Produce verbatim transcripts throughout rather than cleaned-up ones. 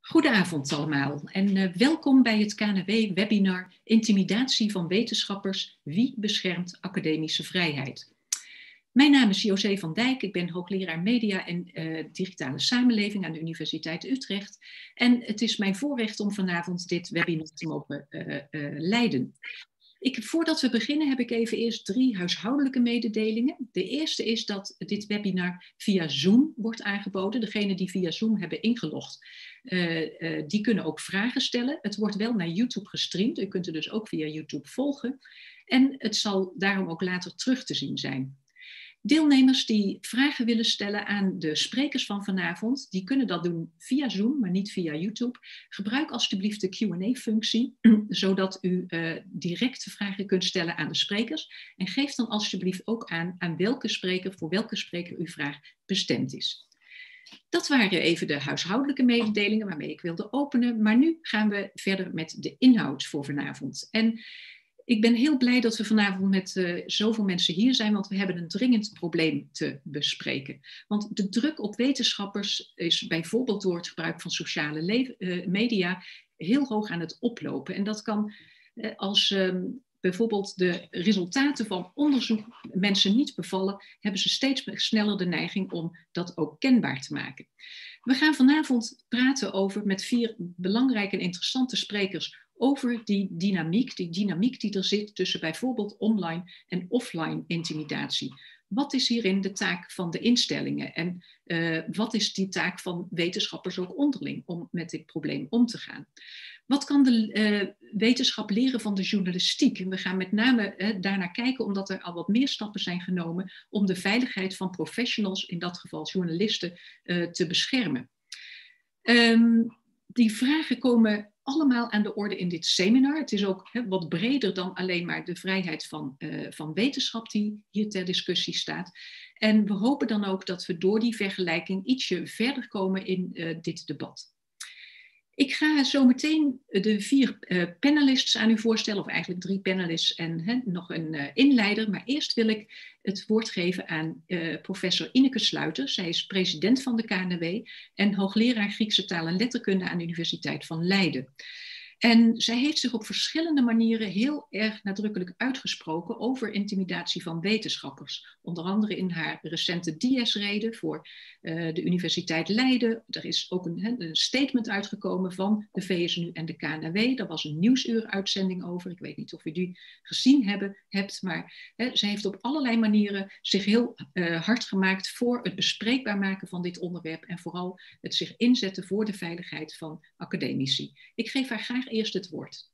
Goedenavond allemaal en uh, welkom bij het K N W-webinar Intimidatie van wetenschappers, wie beschermt academische vrijheid? Mijn naam is José van Dijk, ik ben hoogleraar media en uh, digitale samenleving aan de Universiteit Utrecht. En het is mijn voorrecht om vanavond dit webinar te mogen uh, uh, leiden. Ik, voordat we beginnen heb ik even eerst drie huishoudelijke mededelingen. De eerste is dat dit webinar via Zoom wordt aangeboden. Degenen die via Zoom hebben ingelogd, uh, uh, die kunnen ook vragen stellen. Het wordt wel naar YouTube gestreamd. U kunt het dus ook via YouTube volgen. En het zal daarom ook later terug te zien zijn. Deelnemers die vragen willen stellen aan de sprekers van vanavond, die kunnen dat doen via Zoom, maar niet via YouTube. Gebruik alsjeblieft de Q en A-functie, zodat u uh, direct vragen kunt stellen aan de sprekers. En geef dan alsjeblieft ook aan aan welke spreker, voor welke spreker uw vraag bestemd is. Dat waren even de huishoudelijke mededelingen waarmee ik wilde openen. Maar nu gaan we verder met de inhoud voor vanavond. En ik ben heel blij dat we vanavond met uh, zoveel mensen hier zijn, want we hebben een dringend probleem te bespreken. Want de druk op wetenschappers is bijvoorbeeld door het gebruik van sociale uh, media heel hoog aan het oplopen. En dat kan uh, als um, bijvoorbeeld de resultaten van onderzoek mensen niet bevallen, hebben ze steeds sneller de neiging om dat ook kenbaar te maken. We gaan vanavond praten over met vier belangrijke en interessante sprekers over die dynamiek, die dynamiek die er zit tussen bijvoorbeeld online en offline intimidatie. Wat is hierin de taak van de instellingen en uh, wat is die taak van wetenschappers ook onderling om met dit probleem om te gaan? Wat kan de uh, wetenschap leren van de journalistiek? En we gaan met name uh, daarnaar kijken omdat er al wat meer stappen zijn genomen om de veiligheid van professionals, in dat geval journalisten, uh, te beschermen. Um, die vragen komen allemaal aan de orde in dit seminar. Het is ook he, wat breder dan alleen maar de vrijheid van, uh, van wetenschap die hier ter discussie staat. En we hopen dan ook dat we door die vergelijking ietsje verder komen in uh, dit debat. Ik ga zo meteen de vier uh, panelists aan u voorstellen, of eigenlijk drie panelists en he, nog een uh, inleider. Maar eerst wil ik het woord geven aan uh, professor Ineke Sluiter. Zij is president van de K N W en hoogleraar Griekse taal en letterkunde aan de Universiteit van Leiden. En zij heeft zich op verschillende manieren heel erg nadrukkelijk uitgesproken over intimidatie van wetenschappers. Onder andere in haar recente D I S-rede voor uh, de Universiteit Leiden. Er is ook een, een statement uitgekomen van de V S N U en de K N W. Daar was een nieuwsuuruitzending over. Ik weet niet of u die gezien hebben, hebt, maar hè, zij heeft op allerlei manieren zich heel uh, hard gemaakt voor het bespreekbaar maken van dit onderwerp en vooral het zich inzetten voor de veiligheid van academici. Ik geef haar graag eerst het woord.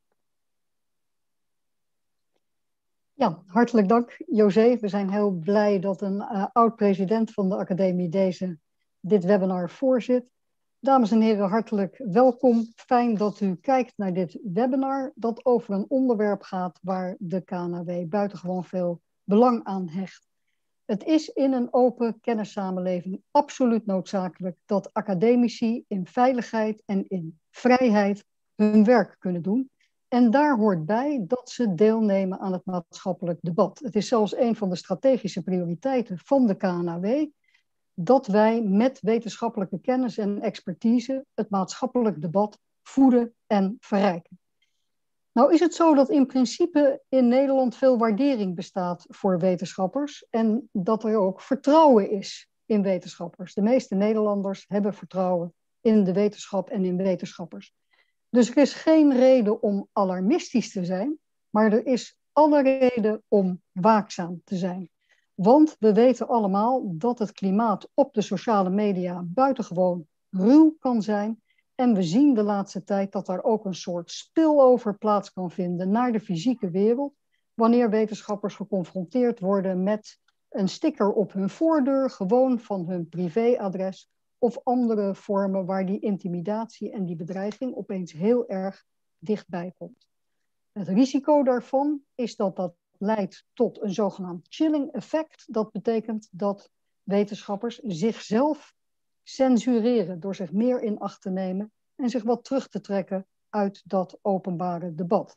Ja, hartelijk dank José. We zijn heel blij dat een uh, oud-president van de academie deze, dit webinar voorzit. Dames en heren, hartelijk welkom. Fijn dat u kijkt naar dit webinar dat over een onderwerp gaat waar de K N W buitengewoon veel belang aan hecht. Het is in een open kennissamenleving absoluut noodzakelijk dat academici in veiligheid en in vrijheid hun werk kunnen doen. En daar hoort bij dat ze deelnemen aan het maatschappelijk debat. Het is zelfs een van de strategische prioriteiten van de K N W dat wij met wetenschappelijke kennis en expertise het maatschappelijk debat voeden en verrijken. Nou is het zo dat in principe in Nederland veel waardering bestaat voor wetenschappers en dat er ook vertrouwen is in wetenschappers. De meeste Nederlanders hebben vertrouwen in de wetenschap en in wetenschappers. Dus er is geen reden om alarmistisch te zijn, maar er is alle reden om waakzaam te zijn. Want we weten allemaal dat het klimaat op de sociale media buitengewoon ruw kan zijn. En we zien de laatste tijd dat daar ook een soort spillover plaats kan vinden naar de fysieke wereld, wanneer wetenschappers geconfronteerd worden met een sticker op hun voordeur, gewoon van hun privéadres, of andere vormen waar die intimidatie en die bedreiging opeens heel erg dichtbij komt. Het risico daarvan is dat dat leidt tot een zogenaamd chilling effect. Dat betekent dat wetenschappers zichzelf censureren door zich meer in acht te nemen en zich wat terug te trekken uit dat openbare debat.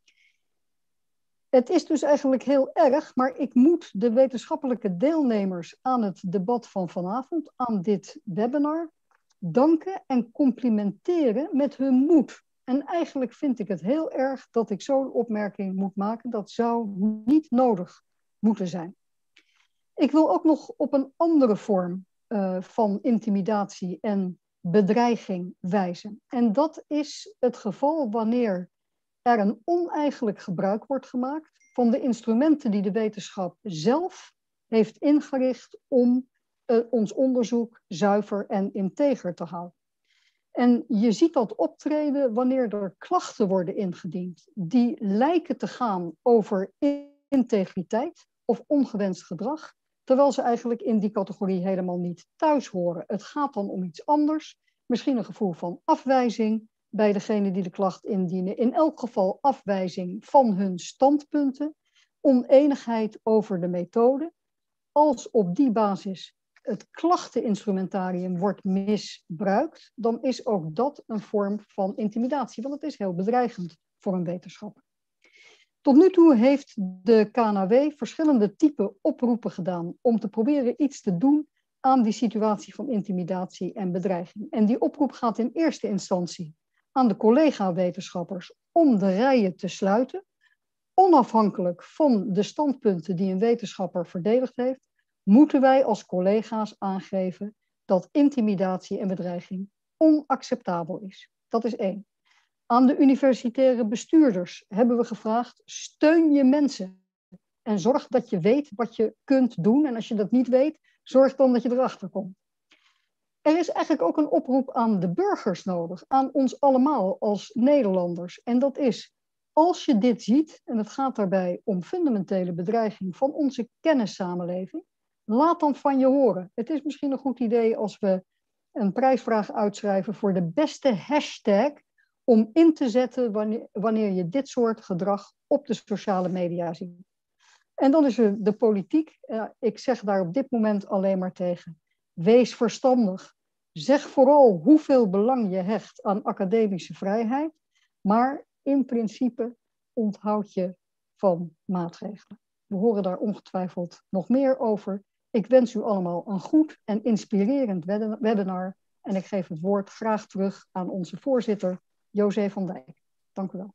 Het is dus eigenlijk heel erg, maar ik moet de wetenschappelijke deelnemers aan het debat van vanavond, aan dit webinar, danken en complimenteren met hun moed. En eigenlijk vind ik het heel erg dat ik zo'n opmerking moet maken. Dat zou niet nodig moeten zijn. Ik wil ook nog op een andere vorm uh, van intimidatie en bedreiging wijzen. En dat is het geval wanneer er een oneigenlijk gebruik wordt gemaakt van de instrumenten die de wetenschap zelf heeft ingericht om uh, ons onderzoek zuiver en integer te houden. En je ziet dat optreden wanneer er klachten worden ingediend die lijken te gaan over integriteit of ongewenst gedrag, terwijl ze eigenlijk in die categorie helemaal niet thuis horen. Het gaat dan om iets anders, misschien een gevoel van afwijzing bij degene die de klacht indienen. In elk geval afwijzing van hun standpunten, oneenigheid over de methode. Als op die basis het klachteninstrumentarium wordt misbruikt, dan is ook dat een vorm van intimidatie, want het is heel bedreigend voor een wetenschapper. Tot nu toe heeft de K N W verschillende typen oproepen gedaan om te proberen iets te doen aan die situatie van intimidatie en bedreiging. En die oproep gaat in eerste instantie aan de collega-wetenschappers om de rijen te sluiten, onafhankelijk van de standpunten die een wetenschapper verdedigd heeft, moeten wij als collega's aangeven dat intimidatie en bedreiging onacceptabel is. Dat is één. Aan de universitaire bestuurders hebben we gevraagd, steun je mensen en zorg dat je weet wat je kunt doen. En als je dat niet weet, zorg dan dat je erachter komt. Er is eigenlijk ook een oproep aan de burgers nodig, aan ons allemaal als Nederlanders. En dat is, als je dit ziet, en het gaat daarbij om fundamentele bedreiging van onze kennissamenleving, laat dan van je horen. Het is misschien een goed idee als we een prijsvraag uitschrijven voor de beste hashtag om in te zetten wanneer, wanneer je dit soort gedrag op de sociale media ziet. En dan is er de politiek. Uh, ik zeg daar op dit moment alleen maar tegen. Wees verstandig. Zeg vooral hoeveel belang je hecht aan academische vrijheid, maar in principe onthoud je van maatregelen. We horen daar ongetwijfeld nog meer over. Ik wens u allemaal een goed en inspirerend webinar en ik geef het woord graag terug aan onze voorzitter, José van Dijk. Dank u wel.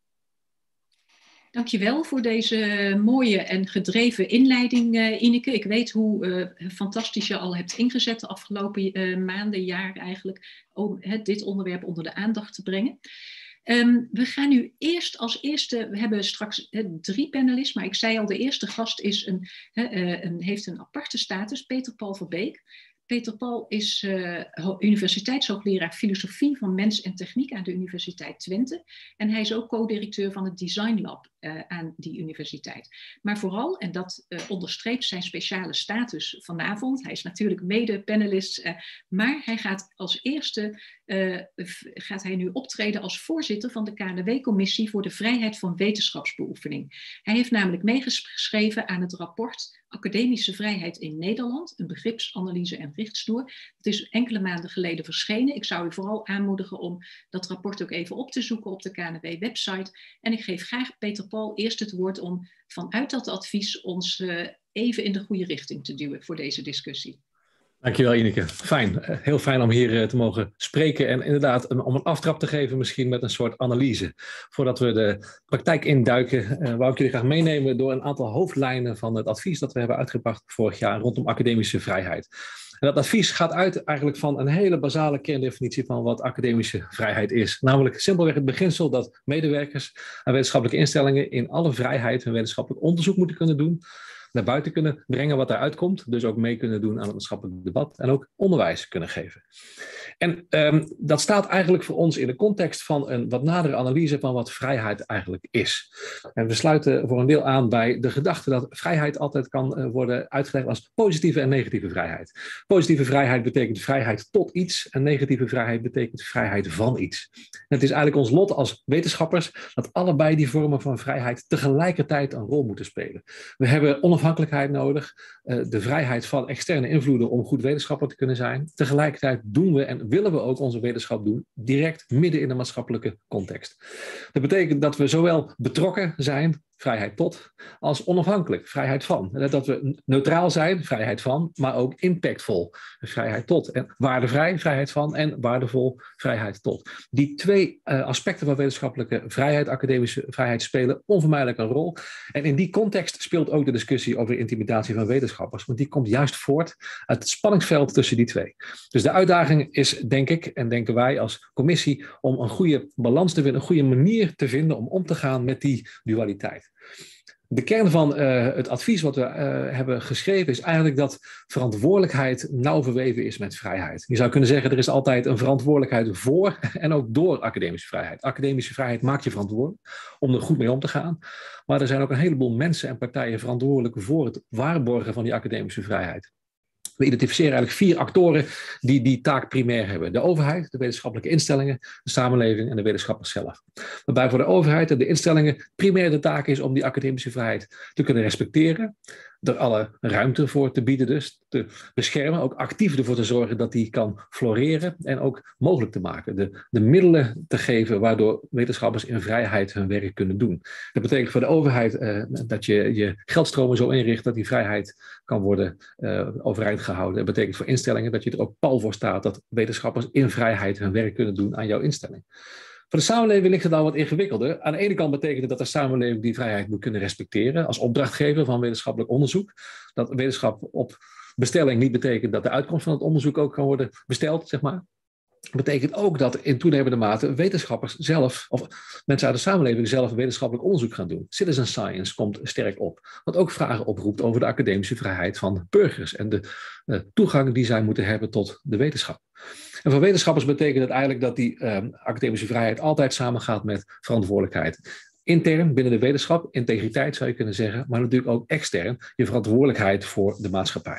Dankjewel voor deze mooie en gedreven inleiding, uh, Ineke. Ik weet hoe uh, fantastisch je al hebt ingezet de afgelopen uh, maanden, jaar eigenlijk, om uh, dit onderwerp onder de aandacht te brengen. Um, we gaan nu eerst als eerste, we hebben straks uh, drie panelisten, maar ik zei al, de eerste gast is een, uh, een, heeft een aparte status, Peter Paul Verbeek. Peter Paul is uh, universiteitshoogleraar filosofie van mens en techniek aan de Universiteit Twente. En hij is ook co-directeur van het Design Lab uh, aan die universiteit. Maar vooral, en dat uh, onderstreept zijn speciale status vanavond, hij is natuurlijk mede-panelist, uh, maar hij gaat als eerste uh, gaat hij nu optreden als voorzitter van de K N W-commissie voor de vrijheid van wetenschapsbeoefening. Hij heeft namelijk meegeschreven aan het rapport Academische Vrijheid in Nederland, een begripsanalyse en richtsnoer. Dat is enkele maanden geleden verschenen. Ik zou u vooral aanmoedigen om dat rapport ook even op te zoeken op de K N W-website. En ik geef graag Peter Paul eerst het woord om vanuit dat advies ons uh, even in de goede richting te duwen voor deze discussie. Dankjewel Ineke. Fijn. Heel fijn om hier te mogen spreken en inderdaad een, om een aftrap te geven misschien met een soort analyse. Voordat we de praktijk induiken, uh, wou ik jullie graag meenemen door een aantal hoofdlijnen van het advies dat we hebben uitgebracht vorig jaar rondom academische vrijheid. En dat advies gaat uit eigenlijk van een hele basale kerndefinitie van wat academische vrijheid is. Namelijk simpelweg het beginsel dat medewerkers aan wetenschappelijke instellingen in alle vrijheid hun wetenschappelijk onderzoek moeten kunnen doen, naar buiten kunnen brengen wat eruit komt, dus ook mee kunnen doen aan het maatschappelijk debat en ook onderwijs kunnen geven. En um, dat staat eigenlijk voor ons in de context van een wat nadere analyse van wat vrijheid eigenlijk is. En we sluiten voor een deel aan bij de gedachte dat vrijheid altijd kan uh, worden uitgelegd als positieve en negatieve vrijheid. Positieve vrijheid betekent vrijheid tot iets en negatieve vrijheid betekent vrijheid van iets. En het is eigenlijk ons lot als wetenschappers dat allebei die vormen van vrijheid tegelijkertijd een rol moeten spelen. We hebben onafhankelijkheid nodig, uh, de vrijheid van externe invloeden om goed wetenschapper te kunnen zijn. Tegelijkertijd doen we en willen we ook onze wetenschap doen direct midden in de maatschappelijke context. Dat betekent dat we zowel betrokken zijn, vrijheid tot, als onafhankelijk, vrijheid van. Dat we neutraal zijn, vrijheid van, maar ook impactvol, vrijheid tot. En waardevrij, vrijheid van en waardevol, vrijheid tot. Die twee uh, aspecten van wetenschappelijke vrijheid, academische vrijheid, spelen onvermijdelijk een rol. En in die context speelt ook de discussie over intimidatie van wetenschappers, want die komt juist voort uit het spanningsveld tussen die twee. Dus de uitdaging is, denk ik, en denken wij als commissie, om een goede balans te vinden, een goede manier te vinden om om te gaan met die dualiteit. De kern van uh, het advies wat we uh, hebben geschreven is eigenlijk dat verantwoordelijkheid nauw verweven is met vrijheid. Je zou kunnen zeggen, er is altijd een verantwoordelijkheid voor en ook door academische vrijheid. Academische vrijheid maakt je verantwoordelijk om er goed mee om te gaan. Maar er zijn ook een heleboel mensen en partijen verantwoordelijk voor het waarborgen van die academische vrijheid. We identificeren eigenlijk vier actoren die die taak primair hebben. De overheid, de wetenschappelijke instellingen, de samenleving en de wetenschappers zelf. Waarbij voor de overheid en de instellingen primair de taak is om die academische vrijheid te kunnen respecteren. Er alle ruimte voor te bieden dus, te beschermen. Ook actief ervoor te zorgen dat die kan floreren en ook mogelijk te maken. De, de middelen te geven waardoor wetenschappers in vrijheid hun werk kunnen doen. Dat betekent voor de overheid uh, dat je je geldstromen zo inricht dat die vrijheid kan worden uh, overeind gehouden. Dat betekent voor instellingen dat je er ook pal voor staat dat wetenschappers in vrijheid hun werk kunnen doen aan jouw instelling. Voor de samenleving ligt het al wat ingewikkelder. Aan de ene kant betekent het dat de samenleving die vrijheid moet kunnen respecteren als opdrachtgever van wetenschappelijk onderzoek. Dat wetenschap op bestelling niet betekent dat de uitkomst van het onderzoek ook kan worden besteld, zeg maar. Dat betekent ook dat in toenemende mate wetenschappers zelf, of mensen uit de samenleving zelf wetenschappelijk onderzoek gaan doen. Citizen science komt sterk op. Wat ook vragen oproept over de academische vrijheid van burgers en de uh, toegang die zij moeten hebben tot de wetenschap. En voor wetenschappers betekent het eigenlijk dat die uh, academische vrijheid altijd samengaat met verantwoordelijkheid. Intern binnen de wetenschap, integriteit zou je kunnen zeggen, maar natuurlijk ook extern je verantwoordelijkheid voor de maatschappij.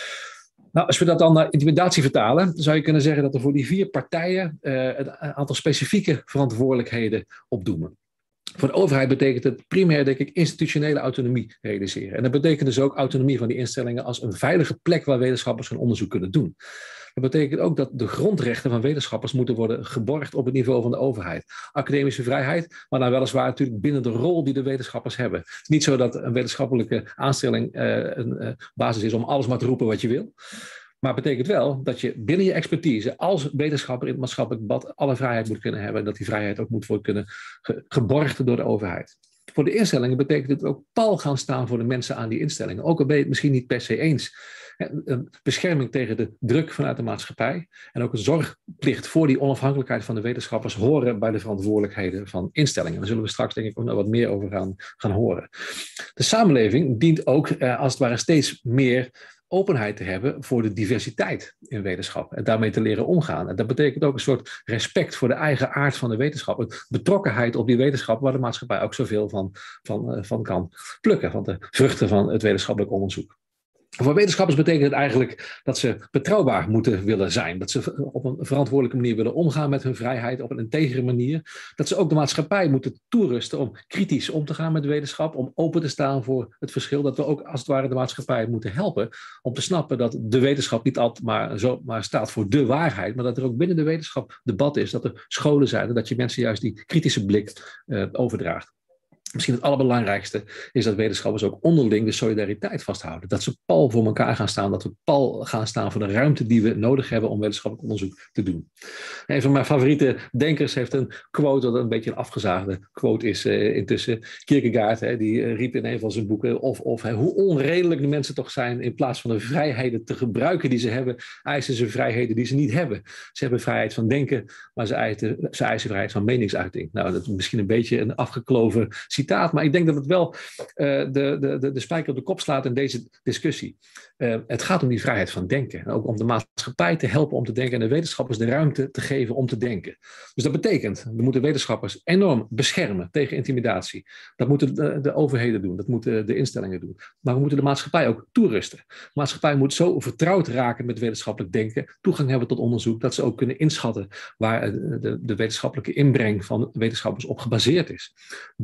Nou, als we dat dan naar intimidatie vertalen, zou je kunnen zeggen dat er voor die vier partijen uh, een aantal specifieke verantwoordelijkheden opdoemen. Voor de overheid betekent het primair, denk ik, institutionele autonomie realiseren. En dat betekent dus ook autonomie van die instellingen als een veilige plek waar wetenschappers hun onderzoek kunnen doen. Dat betekent ook dat de grondrechten van wetenschappers moeten worden geborgd op het niveau van de overheid. Academische vrijheid, maar dan weliswaar natuurlijk binnen de rol die de wetenschappers hebben. Het is niet zo dat een wetenschappelijke aanstelling uh, een uh, basis is om alles maar te roepen wat je wil. Maar het betekent wel dat je binnen je expertise als wetenschapper in het maatschappelijk debat alle vrijheid moet kunnen hebben. En dat die vrijheid ook moet worden kunnen ge- geborgd door de overheid. Voor de instellingen betekent het ook pal gaan staan voor de mensen aan die instellingen. Ook al ben je het misschien niet per se eens. Een bescherming tegen de druk vanuit de maatschappij. En ook een zorgplicht voor die onafhankelijkheid van de wetenschappers horen bij de verantwoordelijkheden van instellingen. Daar zullen we straks denk ik ook nog wat meer over gaan, gaan horen. De samenleving dient ook eh, als het ware steeds meer openheid te hebben voor de diversiteit in wetenschap en daarmee te leren omgaan. En dat betekent ook een soort respect voor de eigen aard van de wetenschap, een betrokkenheid op die wetenschap waar de maatschappij ook zoveel van, van, van kan plukken, van de vruchten van het wetenschappelijk onderzoek. Voor wetenschappers betekent het eigenlijk dat ze betrouwbaar moeten willen zijn. Dat ze op een verantwoordelijke manier willen omgaan met hun vrijheid, op een integere manier. Dat ze ook de maatschappij moeten toerusten om kritisch om te gaan met de wetenschap, om open te staan voor het verschil. Dat we ook als het ware de maatschappij moeten helpen om te snappen dat de wetenschap niet altijd maar, zo, maar staat voor de waarheid, maar dat er ook binnen de wetenschap debat is, dat er scholen zijn en dat je mensen juist die kritische blik uh, overdraagt. Misschien het allerbelangrijkste is dat wetenschappers ook onderling de solidariteit vasthouden. Dat ze pal voor elkaar gaan staan, dat we pal gaan staan voor de ruimte die we nodig hebben om wetenschappelijk onderzoek te doen. Een van mijn favoriete denkers heeft een quote, dat een beetje een afgezaagde quote is uh, intussen. Kierkegaard, hè, die uh, riep in een van zijn boeken, of, of hè, hoe onredelijk de mensen toch zijn, in plaats van de vrijheden te gebruiken die ze hebben, eisen ze vrijheden die ze niet hebben. Ze hebben vrijheid van denken, maar ze eisen, ze eisen vrijheid van meningsuiting. Nou, dat is misschien een beetje een afgekloven citaat, maar ik denk dat het wel uh, de, de, de spijker op de kop slaat in deze discussie. Uh, het gaat om die vrijheid van denken. En ook om de maatschappij te helpen om te denken en de wetenschappers de ruimte te geven om te denken. Dus dat betekent, we moeten wetenschappers enorm beschermen tegen intimidatie. Dat moeten de, de overheden doen, dat moeten de instellingen doen. Maar we moeten de maatschappij ook toerusten. De maatschappij moet zo vertrouwd raken met wetenschappelijk denken, toegang hebben tot onderzoek, dat ze ook kunnen inschatten waar de, de, de wetenschappelijke inbreng van wetenschappers op gebaseerd is. Burgers moeten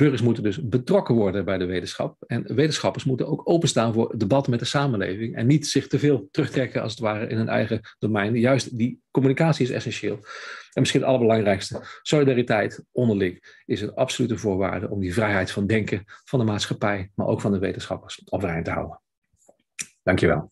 dus betrokken worden bij de wetenschap. En wetenschappers moeten ook openstaan voor debat met de samenleving en niet zich te veel terugtrekken als het ware in hun eigen domein. Juist die communicatie is essentieel. En misschien het allerbelangrijkste, solidariteit onderling is een absolute voorwaarde om die vrijheid van denken van de maatschappij, maar ook van de wetenschappers overeind te houden. Dankjewel.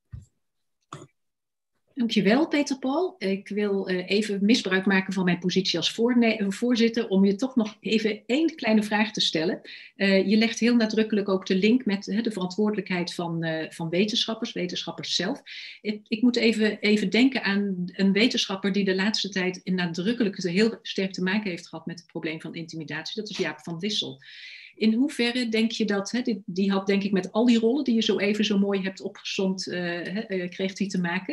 Dankjewel, Peter Paul. Ik wil uh, even misbruik maken van mijn positie als voorzitter om je toch nog even één kleine vraag te stellen. Uh, je legt heel nadrukkelijk ook de link met uh, de verantwoordelijkheid van, uh, van wetenschappers, wetenschappers zelf. Ik, ik moet even, even denken aan een wetenschapper die de laatste tijd nadrukkelijk heel sterk te maken heeft gehad met het probleem van intimidatie. Dat is Jaap van Dissel. In hoeverre denk je dat, hè, die, die had denk ik met al die rollen die je zo even zo mooi hebt opgezomd, uh, uh, kreeg die te maken.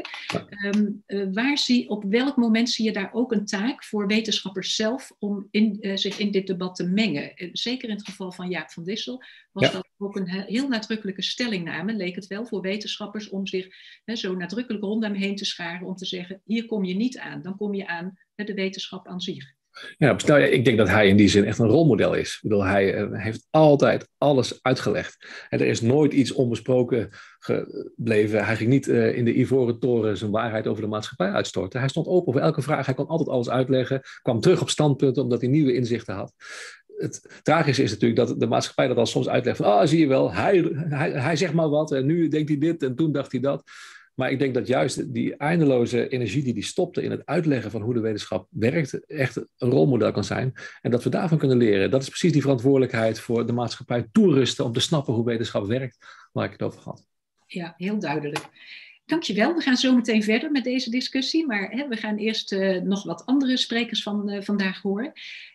Um, uh, waar zie, op welk moment zie je daar ook een taak voor wetenschappers zelf om in, uh, zich in dit debat te mengen? Uh, zeker in het geval van Jaap van Dissel was ja. dat ook een heel nadrukkelijke stellingname, leek het wel, voor wetenschappers om zich uh, zo nadrukkelijk rondom heen te scharen om te zeggen, hier kom je niet aan, dan kom je aan uh, de wetenschap aan zich. Ja, nou ja, ik denk dat hij in die zin echt een rolmodel is. Ik bedoel, hij uh, heeft altijd alles uitgelegd. En er is nooit iets onbesproken gebleven. Hij ging niet uh, in de Ivoren Toren zijn waarheid over de maatschappij uitstorten. Hij stond open voor elke vraag. Hij kon altijd alles uitleggen. Kwam terug op standpunten omdat hij nieuwe inzichten had. Het tragische is natuurlijk dat de maatschappij dat al soms uitlegt van, ah, zie je wel, hij, hij, hij zegt maar wat en nu denkt hij dit en toen dacht hij dat. Maar ik denk dat juist die eindeloze energie die die stopte in het uitleggen van hoe de wetenschap werkt, echt een rolmodel kan zijn. En dat we daarvan kunnen leren. Dat is precies die verantwoordelijkheid voor de maatschappij toerusten om te snappen hoe wetenschap werkt, waar ik het over had. Ja, heel duidelijk. Dankjewel. We gaan zo meteen verder met deze discussie, maar hè, we gaan eerst uh, nog wat andere sprekers van uh, vandaag horen.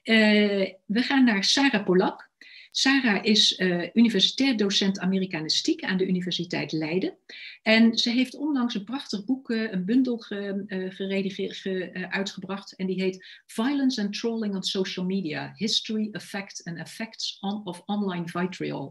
Uh, we gaan naar Sarah Polak. Sarah is uh, universitair docent Amerikanistiek aan de Universiteit Leiden. En ze heeft onlangs een prachtig boek, uh, een bundel ge, uh, geredigeerd, ge, uh, uitgebracht. En die heet Violence and Trolling on Social Media, History, Effect and Effects on, of Online Vitriol.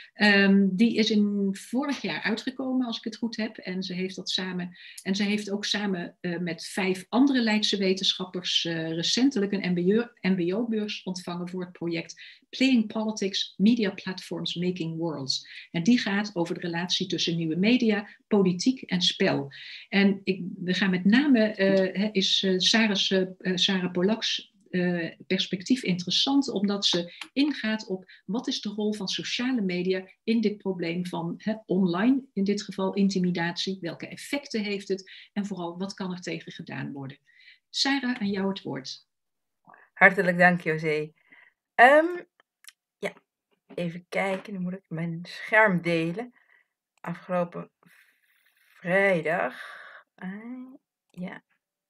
Um, die is in vorig jaar uitgekomen, als ik het goed heb. En ze heeft dat samen. En ze heeft ook samen uh, met vijf andere Leidse wetenschappers uh, recentelijk een M B O-beurs ontvangen voor het project Playing Politics, Media Platforms Making Worlds. En die gaat over de relatie tussen nieuwe media, politiek en spel. En ik, we gaan met name, uh, is uh, Sarah's, uh, Sarah Polak's Uh, perspectief interessant, omdat ze ingaat op wat is de rol van sociale media in dit probleem van he, online, in dit geval intimidatie, welke effecten heeft het en vooral wat kan er tegen gedaan worden. Sarah, aan jou het woord. Hartelijk dank, José. Um, ja, even kijken, nu moet ik mijn scherm delen. Afgelopen vrijdag, uh, ja.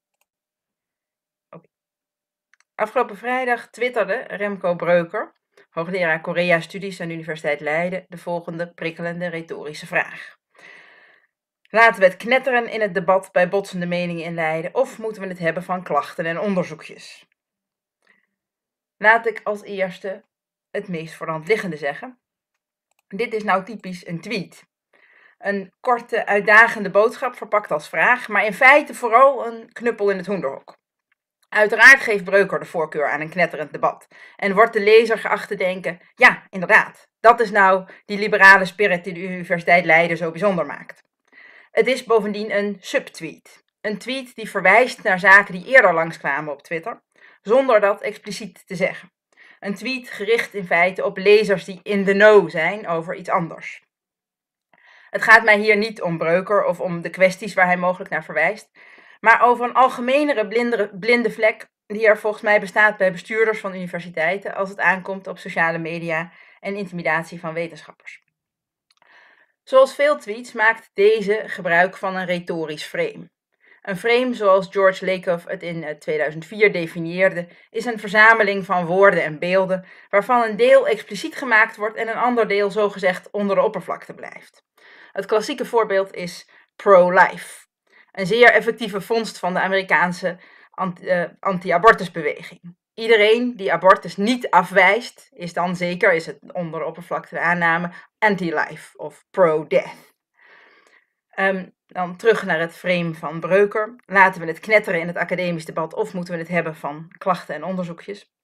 Afgelopen vrijdag twitterde Remco Breuker, hoogleraar Korea-studies aan de Universiteit Leiden, de volgende prikkelende retorische vraag. Laten we het knetteren in het debat bij botsende meningen in Leiden, of moeten we het hebben van klachten en onderzoekjes? Laat ik als eerste het meest voor de hand liggende zeggen. Dit is nou typisch een tweet. Een korte, uitdagende boodschap verpakt als vraag, maar in feite vooral een knuppel in het hoenderhok. Uiteraard geeft Breuker de voorkeur aan een knetterend debat en wordt de lezer geacht te denken, ja, inderdaad, dat is nou die liberale spirit die de Universiteit Leiden zo bijzonder maakt. Het is bovendien een subtweet. Een tweet die verwijst naar zaken die eerder langskwamen op Twitter, zonder dat expliciet te zeggen. Een tweet gericht in feite op lezers die in the know zijn over iets anders. Het gaat mij hier niet om Breuker of om de kwesties waar hij mogelijk naar verwijst, maar over een algemenere blinde, blinde vlek die er volgens mij bestaat bij bestuurders van universiteiten als het aankomt op sociale media en intimidatie van wetenschappers. Zoals veel tweets maakt deze gebruik van een retorisch frame. Een frame, zoals George Lakoff het in tweeduizend vier definieerde, is een verzameling van woorden en beelden waarvan een deel expliciet gemaakt wordt en een ander deel zogezegd onder de oppervlakte blijft. Het klassieke voorbeeld is pro-life. Een zeer effectieve vondst van de Amerikaanse anti-abortusbeweging. Iedereen die abortus niet afwijst, is dan zeker, is het onder de oppervlakte de aanname, anti-life of pro-death. Um, dan terug naar het frame van Breuker. Laten we het knetteren in het academisch debat of moeten we het hebben van klachten en onderzoekjes?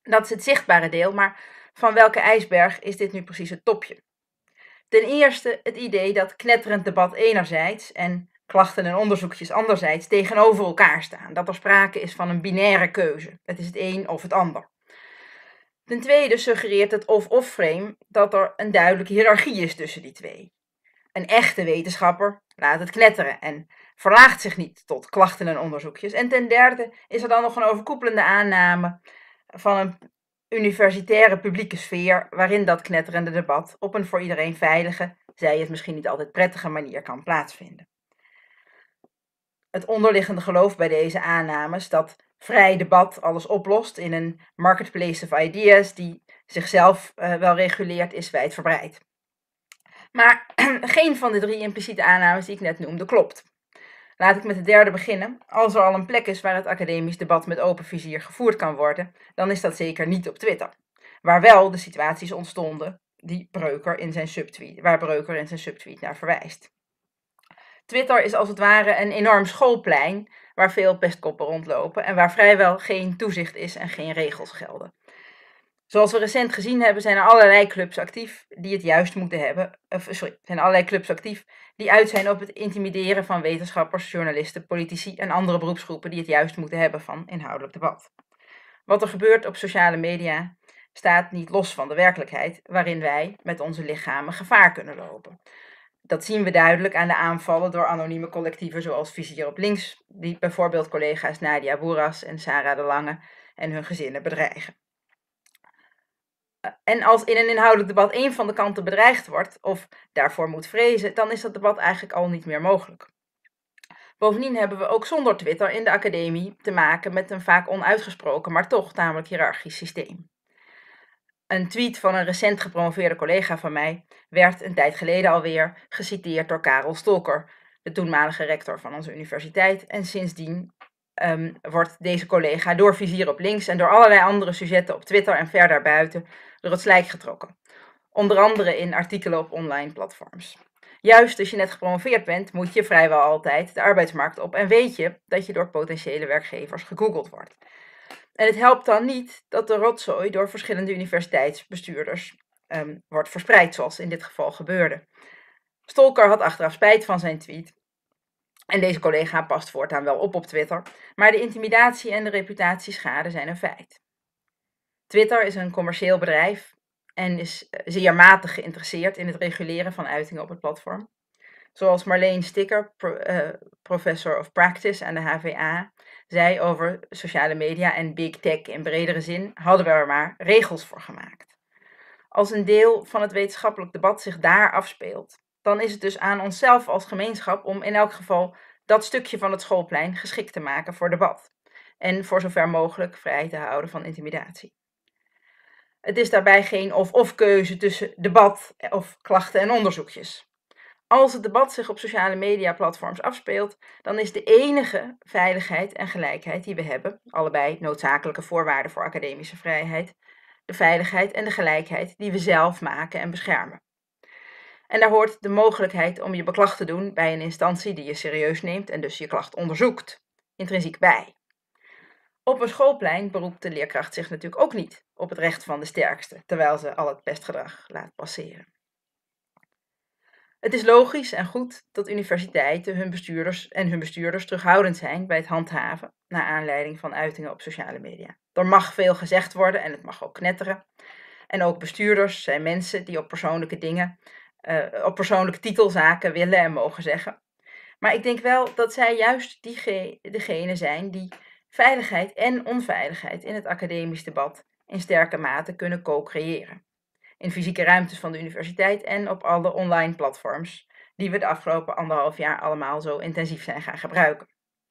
Dat is het zichtbare deel, maar van welke ijsberg is dit nu precies het topje? Ten eerste het idee dat knetterend debat enerzijds en klachten en onderzoekjes anderzijds tegenover elkaar staan. Dat er sprake is van een binaire keuze. Het is het een of het ander. Ten tweede suggereert het of-of frame dat er een duidelijke hiërarchie is tussen die twee. Een echte wetenschapper laat het knetteren en verlaagt zich niet tot klachten en onderzoekjes. En ten derde is er dan nog een overkoepelende aanname van een universitaire publieke sfeer waarin dat knetterende debat op een voor iedereen veilige, zij het misschien niet altijd prettige manier kan plaatsvinden. Het onderliggende geloof bij deze aannames dat vrij debat alles oplost in een marketplace of ideas die zichzelf uh, wel reguleert is wijdverbreid. Maar geen van de drie impliciete aannames die ik net noemde klopt. Laat ik met de derde beginnen. Als er al een plek is waar het academisch debat met open vizier gevoerd kan worden, dan is dat zeker niet op Twitter. Waar wel de situaties ontstonden die Breuker in zijn subtweet, waar Breuker in zijn subtweet naar verwijst. Twitter is als het ware een enorm schoolplein waar veel pestkoppen rondlopen en waar vrijwel geen toezicht is en geen regels gelden. Zoals we recent gezien hebben, zijn er allerlei clubs actief die het juist moeten hebben. Of, sorry, zijn allerlei clubs actief die uit zijn op het intimideren van wetenschappers, journalisten, politici en andere beroepsgroepen die het juist moeten hebben van inhoudelijk debat. Wat er gebeurt op sociale media staat niet los van de werkelijkheid waarin wij met onze lichamen gevaar kunnen lopen. Dat zien we duidelijk aan de aanvallen door anonieme collectieven zoals Vizier op Links, die bijvoorbeeld collega's Nadia Boeras en Sarah de Lange en hun gezinnen bedreigen. En als in een inhoudelijk debat één van de kanten bedreigd wordt of daarvoor moet vrezen, dan is dat debat eigenlijk al niet meer mogelijk. Bovendien hebben we ook zonder Twitter in de academie te maken met een vaak onuitgesproken, maar toch tamelijk hiërarchisch systeem. Een tweet van een recent gepromoveerde collega van mij werd een tijd geleden alweer geciteerd door Karel Stolker, de toenmalige rector van onze universiteit. En sindsdien um, wordt deze collega door Vizier op Links en door allerlei andere sujetten op Twitter en ver daarbuiten door het slijk getrokken. Onder andere in artikelen op online platforms. Juist als je net gepromoveerd bent, moet je vrijwel altijd de arbeidsmarkt op en weet je dat je door potentiële werkgevers gegoogeld wordt. En het helpt dan niet dat de rotzooi door verschillende universiteitsbestuurders um, wordt verspreid, zoals in dit geval gebeurde. Stolker had achteraf spijt van zijn tweet. En deze collega past voortaan wel op op Twitter. Maar de intimidatie en de reputatieschade zijn een feit. Twitter is een commercieel bedrijf en is zeer matig geïnteresseerd in het reguleren van uitingen op het platform. Zoals Marleen Sticker, pro, uh, professor of practice aan de H V A, zei over sociale media en big tech in bredere zin, hadden we er maar regels voor gemaakt. Als een deel van het wetenschappelijk debat zich daar afspeelt, dan is het dus aan onszelf als gemeenschap om in elk geval dat stukje van het schoolplein geschikt te maken voor debat. En voor zover mogelijk vrij te houden van intimidatie. Het is daarbij geen of-of keuze tussen debat of klachten en onderzoekjes. Als het debat zich op sociale media platforms afspeelt, dan is de enige veiligheid en gelijkheid die we hebben, allebei noodzakelijke voorwaarden voor academische vrijheid, de veiligheid en de gelijkheid die we zelf maken en beschermen. En daar hoort de mogelijkheid om je beklag te doen bij een instantie die je serieus neemt en dus je klacht onderzoekt, intrinsiek bij. Op een schoolplein beroept de leerkracht zich natuurlijk ook niet op het recht van de sterkste, terwijl ze al het pestgedrag laat passeren. Het is logisch en goed dat universiteiten hun bestuurders en hun bestuurders terughoudend zijn bij het handhaven naar aanleiding van uitingen op sociale media. Er mag veel gezegd worden en het mag ook knetteren. En ook bestuurders zijn mensen die op persoonlijke dingen, uh, op persoonlijke titelzaken willen en mogen zeggen. Maar ik denk wel dat zij juist die, degene zijn die veiligheid en onveiligheid in het academisch debat in sterke mate kunnen co-creëren. In fysieke ruimtes van de universiteit en op alle online platforms die we de afgelopen anderhalf jaar allemaal zo intensief zijn gaan gebruiken.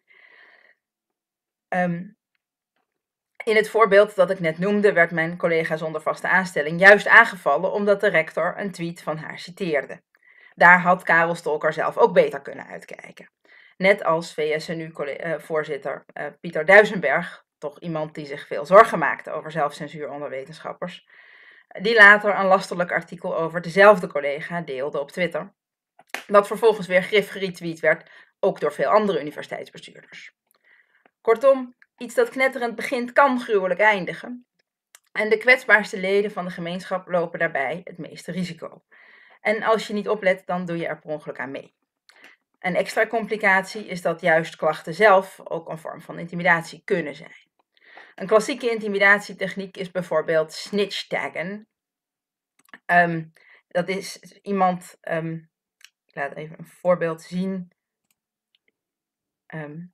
Um, in het voorbeeld dat ik net noemde werd mijn collega zonder vaste aanstelling juist aangevallen omdat de rector een tweet van haar citeerde. Daar had Karel Stolker zelf ook beter kunnen uitkijken. Net als V S N U-voorzitter uh, Pieter Duisenberg, toch iemand die zich veel zorgen maakte over zelfcensuur onder wetenschappers, die later een lasterlijk artikel over dezelfde collega deelde op Twitter, dat vervolgens weer grif geretweet werd, ook door veel andere universiteitsbestuurders. Kortom, iets dat knetterend begint kan gruwelijk eindigen. En de kwetsbaarste leden van de gemeenschap lopen daarbij het meeste risico. En als je niet oplet, dan doe je er per ongeluk aan mee. Een extra complicatie is dat juist klachten zelf ook een vorm van intimidatie kunnen zijn. Een klassieke intimidatietechniek is bijvoorbeeld snitch taggen. Um, dat is iemand, um, ik laat even een voorbeeld zien. Um,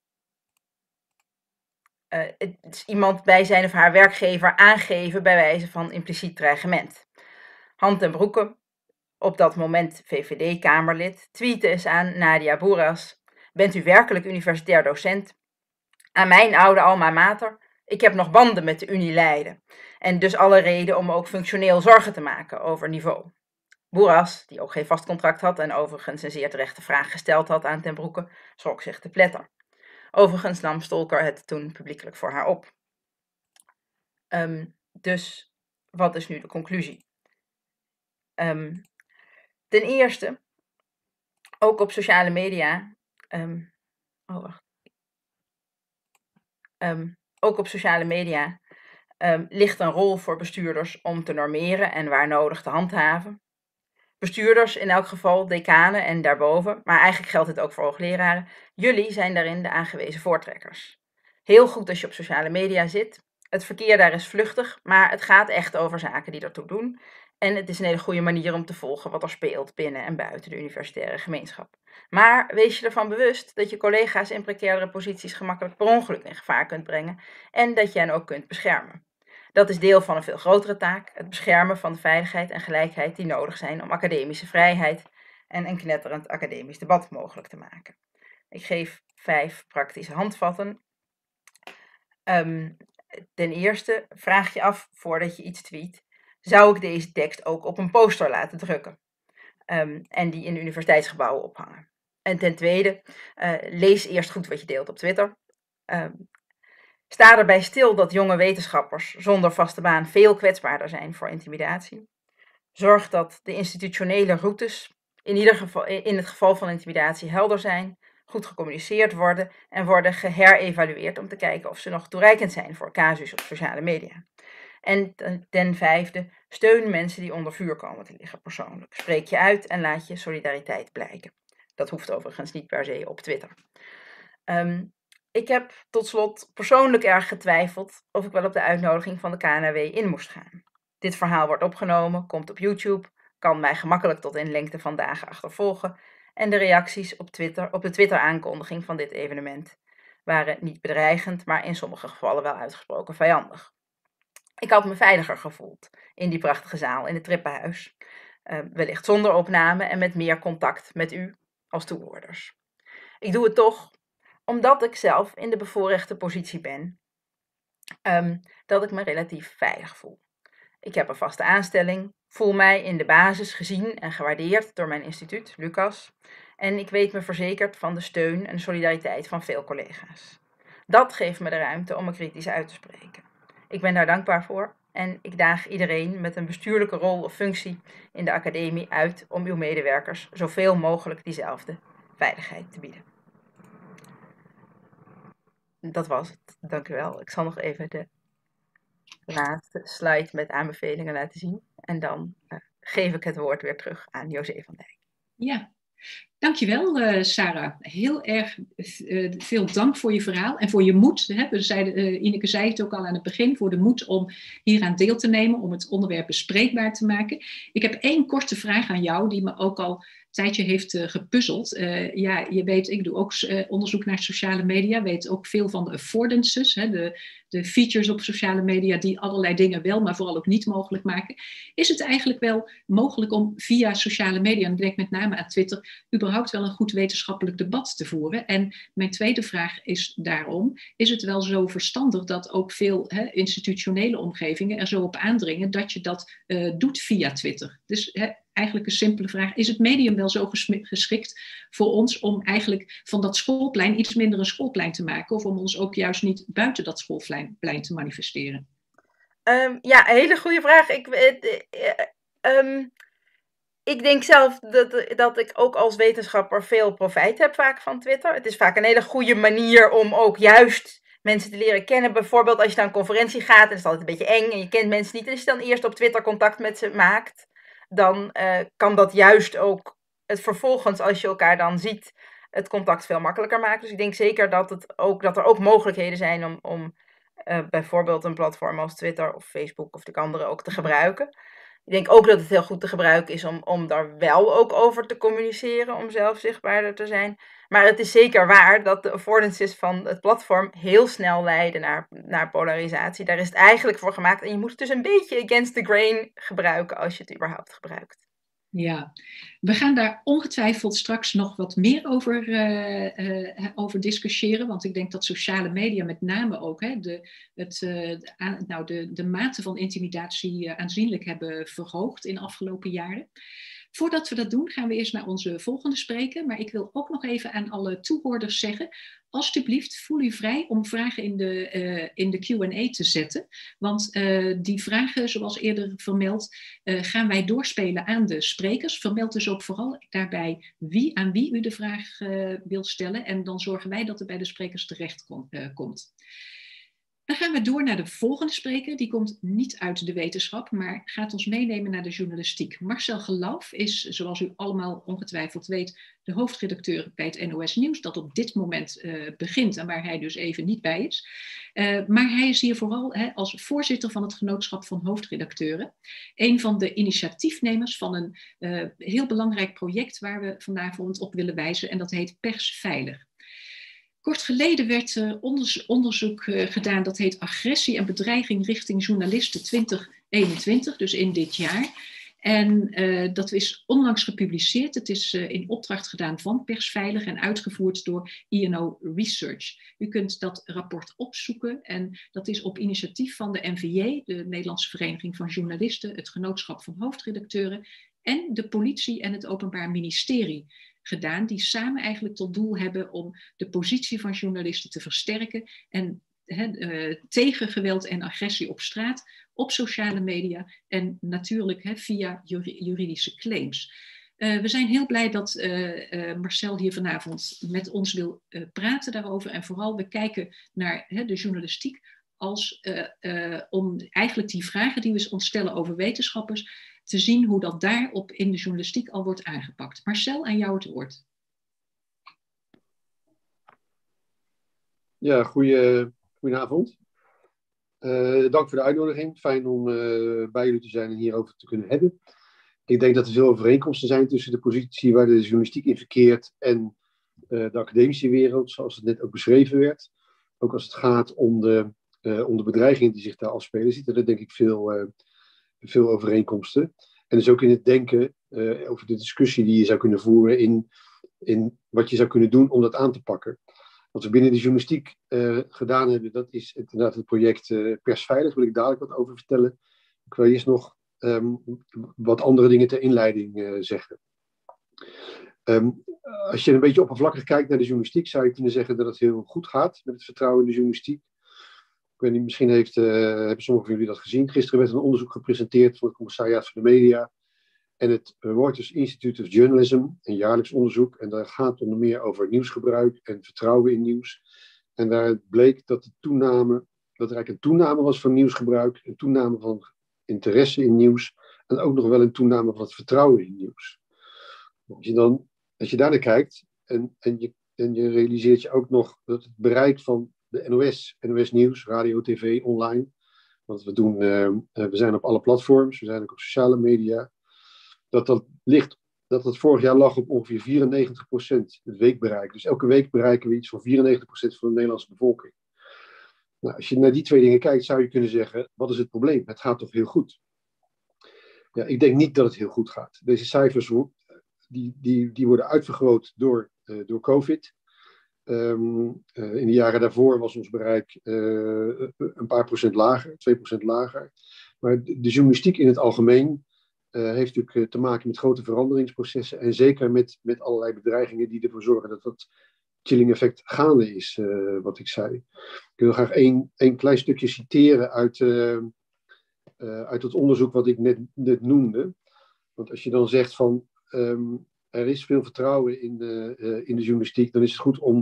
uh, het is iemand bij zijn of haar werkgever aangeven bij wijze van impliciet dreigement. Hand en Broeke, op dat moment V V D-Kamerlid, tweette eens aan Nadia Boeras: bent u werkelijk universitair docent? Aan mijn oude alma mater, ik heb nog banden met de Unie Leiden. En dus alle reden om ook functioneel zorgen te maken over niveau. Boeras, die ook geen vast contract had en overigens een zeer terechte vraag gesteld had aan Ten Broeke, schrok zich te pletter. Overigens nam Stolker het toen publiekelijk voor haar op. Um, dus, wat is nu de conclusie? Um, ten eerste, ook op sociale media... Um, oh, wacht. Um, ook op sociale media um, ligt een rol voor bestuurders om te normeren en waar nodig te handhaven. Bestuurders, in elk geval decanen en daarboven, maar eigenlijk geldt dit ook voor hoogleraren, jullie zijn daarin de aangewezen voortrekkers. Heel goed als je op sociale media zit. Het verkeer daar is vluchtig, maar het gaat echt over zaken die ertoe doen. En het is een hele goede manier om te volgen wat er speelt binnen en buiten de universitaire gemeenschap. Maar wees je ervan bewust dat je collega's in precairdere posities gemakkelijk per ongeluk in gevaar kunt brengen en dat je hen ook kunt beschermen. Dat is deel van een veel grotere taak, het beschermen van de veiligheid en gelijkheid die nodig zijn om academische vrijheid en een knetterend academisch debat mogelijk te maken. Ik geef vijf praktische handvatten. Um, ten eerste, vraag je af voordat je iets tweet: zou ik deze tekst ook op een poster laten drukken um, en die in universiteitsgebouwen ophangen? En ten tweede, uh, lees eerst goed wat je deelt op Twitter. Um, sta erbij stil dat jonge wetenschappers zonder vaste baan veel kwetsbaarder zijn voor intimidatie. Zorg dat de institutionele routes in, ieder geval, in het geval van intimidatie helder zijn, goed gecommuniceerd worden en worden geherevalueerd om te kijken of ze nog toereikend zijn voor casus op sociale media. En ten vijfde, steun mensen die onder vuur komen te liggen persoonlijk. Spreek je uit en laat je solidariteit blijken. Dat hoeft overigens niet per se op Twitter. Um, ik heb tot slot persoonlijk erg getwijfeld of ik wel op de uitnodiging van de K N A W in moest gaan. Dit verhaal wordt opgenomen, komt op YouTube, kan mij gemakkelijk tot in lengte van dagen achtervolgen. En de reacties op Twitter, op de Twitter-aankondiging van dit evenement waren niet bedreigend, maar in sommige gevallen wel uitgesproken vijandig. Ik had me veiliger gevoeld in die prachtige zaal in het Trippenhuis. Uh, wellicht zonder opname en met meer contact met u als toehoorders. Ik doe het toch omdat ik zelf in de bevoorrechte positie ben, um, dat ik me relatief veilig voel. Ik heb een vaste aanstelling, voel mij in de basis gezien en gewaardeerd door mijn instituut, Lucas, en ik weet me verzekerd van de steun en solidariteit van veel collega's. Dat geeft me de ruimte om me kritisch uit te spreken. Ik ben daar dankbaar voor en ik daag iedereen met een bestuurlijke rol of functie in de academie uit om uw medewerkers zoveel mogelijk diezelfde veiligheid te bieden. Dat was het, dank u wel. Ik zal nog even de laatste slide met aanbevelingen laten zien. En dan uh, geef ik het woord weer terug aan José van Dijk. Ja, dankjewel uh, Sarah. Heel erg uh, veel dank voor je verhaal en voor je moed. Hè? We zeiden, uh, Ineke zei het ook al aan het begin, voor de moed om hieraan deel te nemen, om het onderwerp bespreekbaar te maken. Ik heb één korte vraag aan jou, die me ook al een tijdje heeft uh, gepuzzeld. Uh, ja, je weet, ik doe ook uh, onderzoek naar sociale media, weet ook veel van de affordances, hè, de, de features op sociale media die allerlei dingen wel, maar vooral ook niet mogelijk maken. Is het eigenlijk wel mogelijk om via sociale media, en ik denk met name aan Twitter, überhaupt wel een goed wetenschappelijk debat te voeren? En mijn tweede vraag is daarom, is het wel zo verstandig dat ook veel hè, institutionele omgevingen er zo op aandringen dat je dat uh, doet via Twitter? Dus hè, eigenlijk een simpele vraag, is het medium wel zo geschikt voor ons om eigenlijk van dat schoolplein iets minder een schoolplein te maken, of om ons ook juist niet buiten dat schoolplein te manifesteren? Um, ja, een hele goede vraag. Ik, uh, um, ik denk zelf dat, dat ik ook als wetenschapper veel profijt heb vaak van Twitter. Het is vaak een hele goede manier om ook juist mensen te leren kennen. Bijvoorbeeld als je naar een conferentie gaat, en het is altijd een beetje eng en je kent mensen niet. En als je dan eerst op Twitter contact met ze maakt, dan uh, kan dat juist ook het vervolgens, als je elkaar dan ziet, het contact veel makkelijker maken. Dus ik denk zeker dat, het ook, dat er ook mogelijkheden zijn om, om uh, bijvoorbeeld een platform als Twitter of Facebook of de andere ook te gebruiken. Ik denk ook dat het heel goed te gebruiken is om, om daar wel ook over te communiceren, om zelf zichtbaarder te zijn. Maar het is zeker waar dat de affordances van het platform heel snel leiden naar, naar polarisatie. Daar is het eigenlijk voor gemaakt. En je moet het dus een beetje against the grain gebruiken als je het überhaupt gebruikt. Ja, we gaan daar ongetwijfeld straks nog wat meer over, uh, uh, over discussiëren. Want ik denk dat sociale media met name ook hè, de, het, uh, de, nou, de, de mate van intimidatie uh, aanzienlijk hebben verhoogd in de afgelopen jaren. Voordat we dat doen, gaan we eerst naar onze volgende spreker. Maar ik wil ook nog even aan alle toehoorders zeggen, alsjeblieft voel u vrij om vragen in de, uh, in de Q en A te zetten. Want uh, die vragen, zoals eerder vermeld, uh, gaan wij doorspelen aan de sprekers. Vermeld dus ook vooral daarbij wie, aan wie u de vraag uh, wilt stellen. En dan zorgen wij dat er bij de sprekers terecht kom, uh, komt. Dan gaan we door naar de volgende spreker. Die komt niet uit de wetenschap, maar gaat ons meenemen naar de journalistiek. Marcel Geloof is, zoals u allemaal ongetwijfeld weet, de hoofdredacteur bij het N O S Nieuws, dat op dit moment uh, begint en waar hij dus even niet bij is. Uh, maar hij is hier vooral hè, als voorzitter van het Genootschap van Hoofdredacteuren. Een van de initiatiefnemers van een uh, heel belangrijk project waar we vanavond op willen wijzen en dat heet Persveilig. Kort geleden werd uh, onderzo- onderzoek uh, gedaan, dat heet Agressie en Bedreiging richting Journalisten twintig eenentwintig, dus in dit jaar. En uh, dat is onlangs gepubliceerd. Het is uh, in opdracht gedaan van Persveilig en uitgevoerd door I N O Research. U kunt dat rapport opzoeken en dat is op initiatief van de N V J, de Nederlandse Vereniging van Journalisten, het Genootschap van Hoofdredacteuren en de politie en het Openbaar Ministerie gedaan, die samen eigenlijk tot doel hebben om de positie van journalisten te versterken en he, uh, tegen geweld en agressie op straat, op sociale media en natuurlijk he, via juridische claims. Uh, we zijn heel blij dat uh, uh, Marcel hier vanavond met ons wil uh, praten daarover en vooral we kijken naar he, de journalistiek als uh, uh, om eigenlijk die vragen die we ons stellen over wetenschappers te zien hoe dat daarop in de journalistiek al wordt aangepakt. Marcel, aan jou het woord. Ja, goeie, goedenavond. Uh, dank voor de uitnodiging. Fijn om uh, bij jullie te zijn en hierover te kunnen hebben. Ik denk dat er veel overeenkomsten zijn tussen de positie waar de journalistiek in verkeert en uh, de academische wereld, zoals het net ook beschreven werd. Ook als het gaat om de, uh, om de bedreigingen die zich daar afspelen, zitten er denk ik veel... Uh, veel overeenkomsten. En dus ook in het denken uh, over de discussie die je zou kunnen voeren in, in wat je zou kunnen doen om dat aan te pakken. Wat we binnen de journalistiek uh, gedaan hebben, dat is het, inderdaad het project uh, Persveilig. Daar wil ik dadelijk wat over vertellen. Ik wil eerst nog um, wat andere dingen ter inleiding uh, zeggen. Um, als je een beetje oppervlakkig kijkt naar de journalistiek, zou je kunnen zeggen dat het heel goed gaat met het vertrouwen in de journalistiek. Ik weet niet, misschien heeft, uh, hebben sommigen van jullie dat gezien. Gisteren werd een onderzoek gepresenteerd voor het Commissariaat van de Media en het Reuters Institute of Journalism, een jaarlijks onderzoek. En daar gaat onder meer over nieuwsgebruik en vertrouwen in nieuws. En daar bleek dat, de toename, dat er eigenlijk een toename was van nieuwsgebruik, een toename van interesse in nieuws en ook nog wel een toename van het vertrouwen in nieuws. Als je, dan, als je daar naar kijkt en, en, je, en je realiseert je ook nog dat het bereik van de N O S, N O S Nieuws, radio, tv, online. Want we, doen, uh, we zijn op alle platforms, we zijn ook op sociale media. Dat dat ligt, dat het vorig jaar lag op ongeveer vierennegentig procent het weekbereik. Dus elke week bereiken we iets van vierennegentig procent van de Nederlandse bevolking. Nou, als je naar die twee dingen kijkt, zou je kunnen zeggen, wat is het probleem? Het gaat toch heel goed? Ja, ik denk niet dat het heel goed gaat. Deze cijfers die, die, die worden uitvergroot door, uh, door COVID. Um, uh, in de jaren daarvoor was ons bereik uh, een paar procent lager, twee procent lager. Maar de, de journalistiek in het algemeen uh, heeft natuurlijk uh, te maken met grote veranderingsprocessen en zeker met, met allerlei bedreigingen die ervoor zorgen dat dat chilling effect gaande is, uh, wat ik zei. Ik wil graag één, één klein stukje citeren uit, uh, uh, uit het onderzoek wat ik net, net noemde. Want als je dan zegt van um, er is veel vertrouwen in de, uh, in de journalistiek, dan is het goed om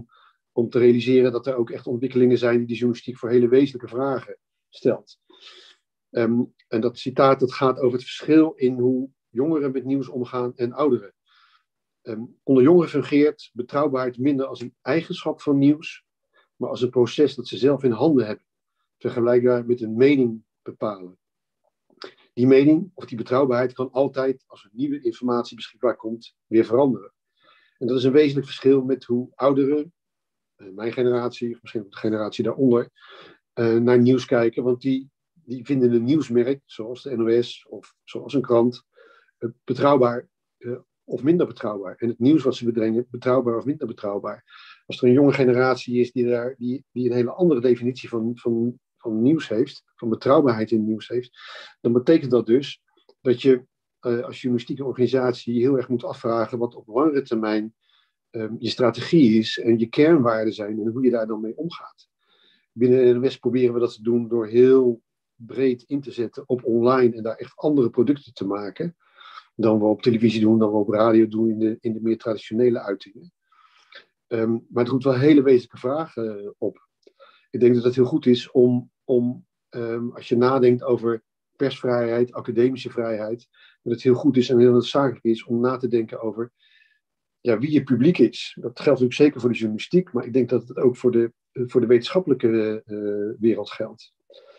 om te realiseren dat er ook echt ontwikkelingen zijn die de journalistiek voor hele wezenlijke vragen stelt. Um, en dat citaat dat gaat over het verschil in hoe jongeren met nieuws omgaan en ouderen. Um, onder jongeren fungeert betrouwbaarheid minder als een eigenschap van nieuws, maar als een proces dat ze zelf in handen hebben, vergelijkbaar met een mening bepalen. Die mening of die betrouwbaarheid kan altijd, als er nieuwe informatie beschikbaar komt, weer veranderen. En dat is een wezenlijk verschil met hoe ouderen, mijn generatie, of misschien ook de generatie daaronder, uh, naar nieuws kijken. Want die, die vinden een nieuwsmerk, zoals de N O S of zoals een krant, uh, betrouwbaar uh, of minder betrouwbaar. En het nieuws wat ze brengen, betrouwbaar of minder betrouwbaar. Als er een jonge generatie is die, daar, die, die een hele andere definitie van, van, van nieuws heeft, van betrouwbaarheid in nieuws heeft, dan betekent dat dus dat je uh, als journalistieke organisatie heel erg moet afvragen wat op langere termijn um, je strategie is en je kernwaarden zijn en hoe je daar dan mee omgaat. Binnen de N O S proberen we dat te doen door heel breed in te zetten op online en daar echt andere producten te maken dan we op televisie doen, dan we op radio doen in de, in de meer traditionele uitingen. Um, maar het roept wel hele wezenlijke vragen uh, op. Ik denk dat het heel goed is om, om um, als je nadenkt over persvrijheid, academische vrijheid, dat het heel goed is en heel noodzakelijk is om na te denken over ja, wie je publiek is. Dat geldt natuurlijk zeker voor de journalistiek, maar ik denk dat het ook voor de, voor de wetenschappelijke uh, wereld geldt.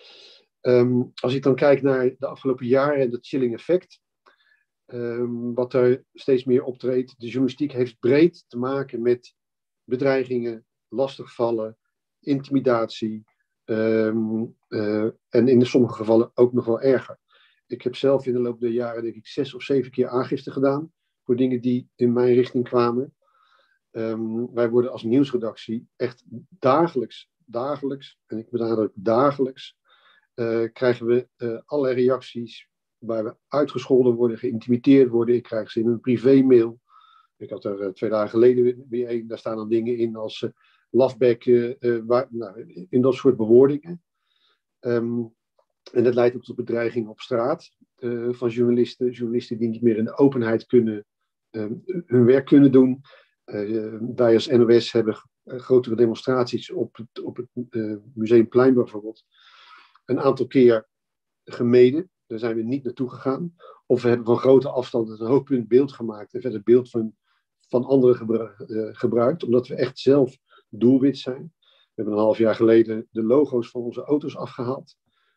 Um, als ik dan kijk naar de afgelopen jaren en dat chilling effect, um, wat er steeds meer optreedt, de journalistiek heeft breed te maken met bedreigingen, lastigvallen, intimidatie um, uh, en in sommige gevallen ook nog wel erger. Ik heb zelf in de loop der jaren denk ik zes of zeven keer aangifte gedaan voor dingen die in mijn richting kwamen. Um, wij worden als nieuwsredactie echt dagelijks, dagelijks, en ik benadruk dagelijks, uh, krijgen we uh, allerlei reacties waar we uitgescholden worden, geïntimideerd worden. Ik krijg ze in een privé-mail. Ik had er uh, twee dagen geleden weer een, daar staan dan dingen in als uh, lafbek, uh, uh, waar, nou, in dat soort bewoordingen. Um, en dat leidt ook tot bedreigingen op straat uh, van journalisten, journalisten die niet meer in de openheid kunnen, uh, hun werk kunnen doen. Uh, wij als N O S hebben uh, grotere demonstraties op het, op het uh, Museumplein bijvoorbeeld een aantal keer gemeden. Daar zijn we niet naartoe gegaan. Of we hebben van grote afstand een hoogpunt beeld gemaakt en verder beeld van, van anderen gebru- uh, gebruikt, omdat we echt zelf doelwit zijn. We hebben een half jaar geleden de logo's van onze auto's afgehaald.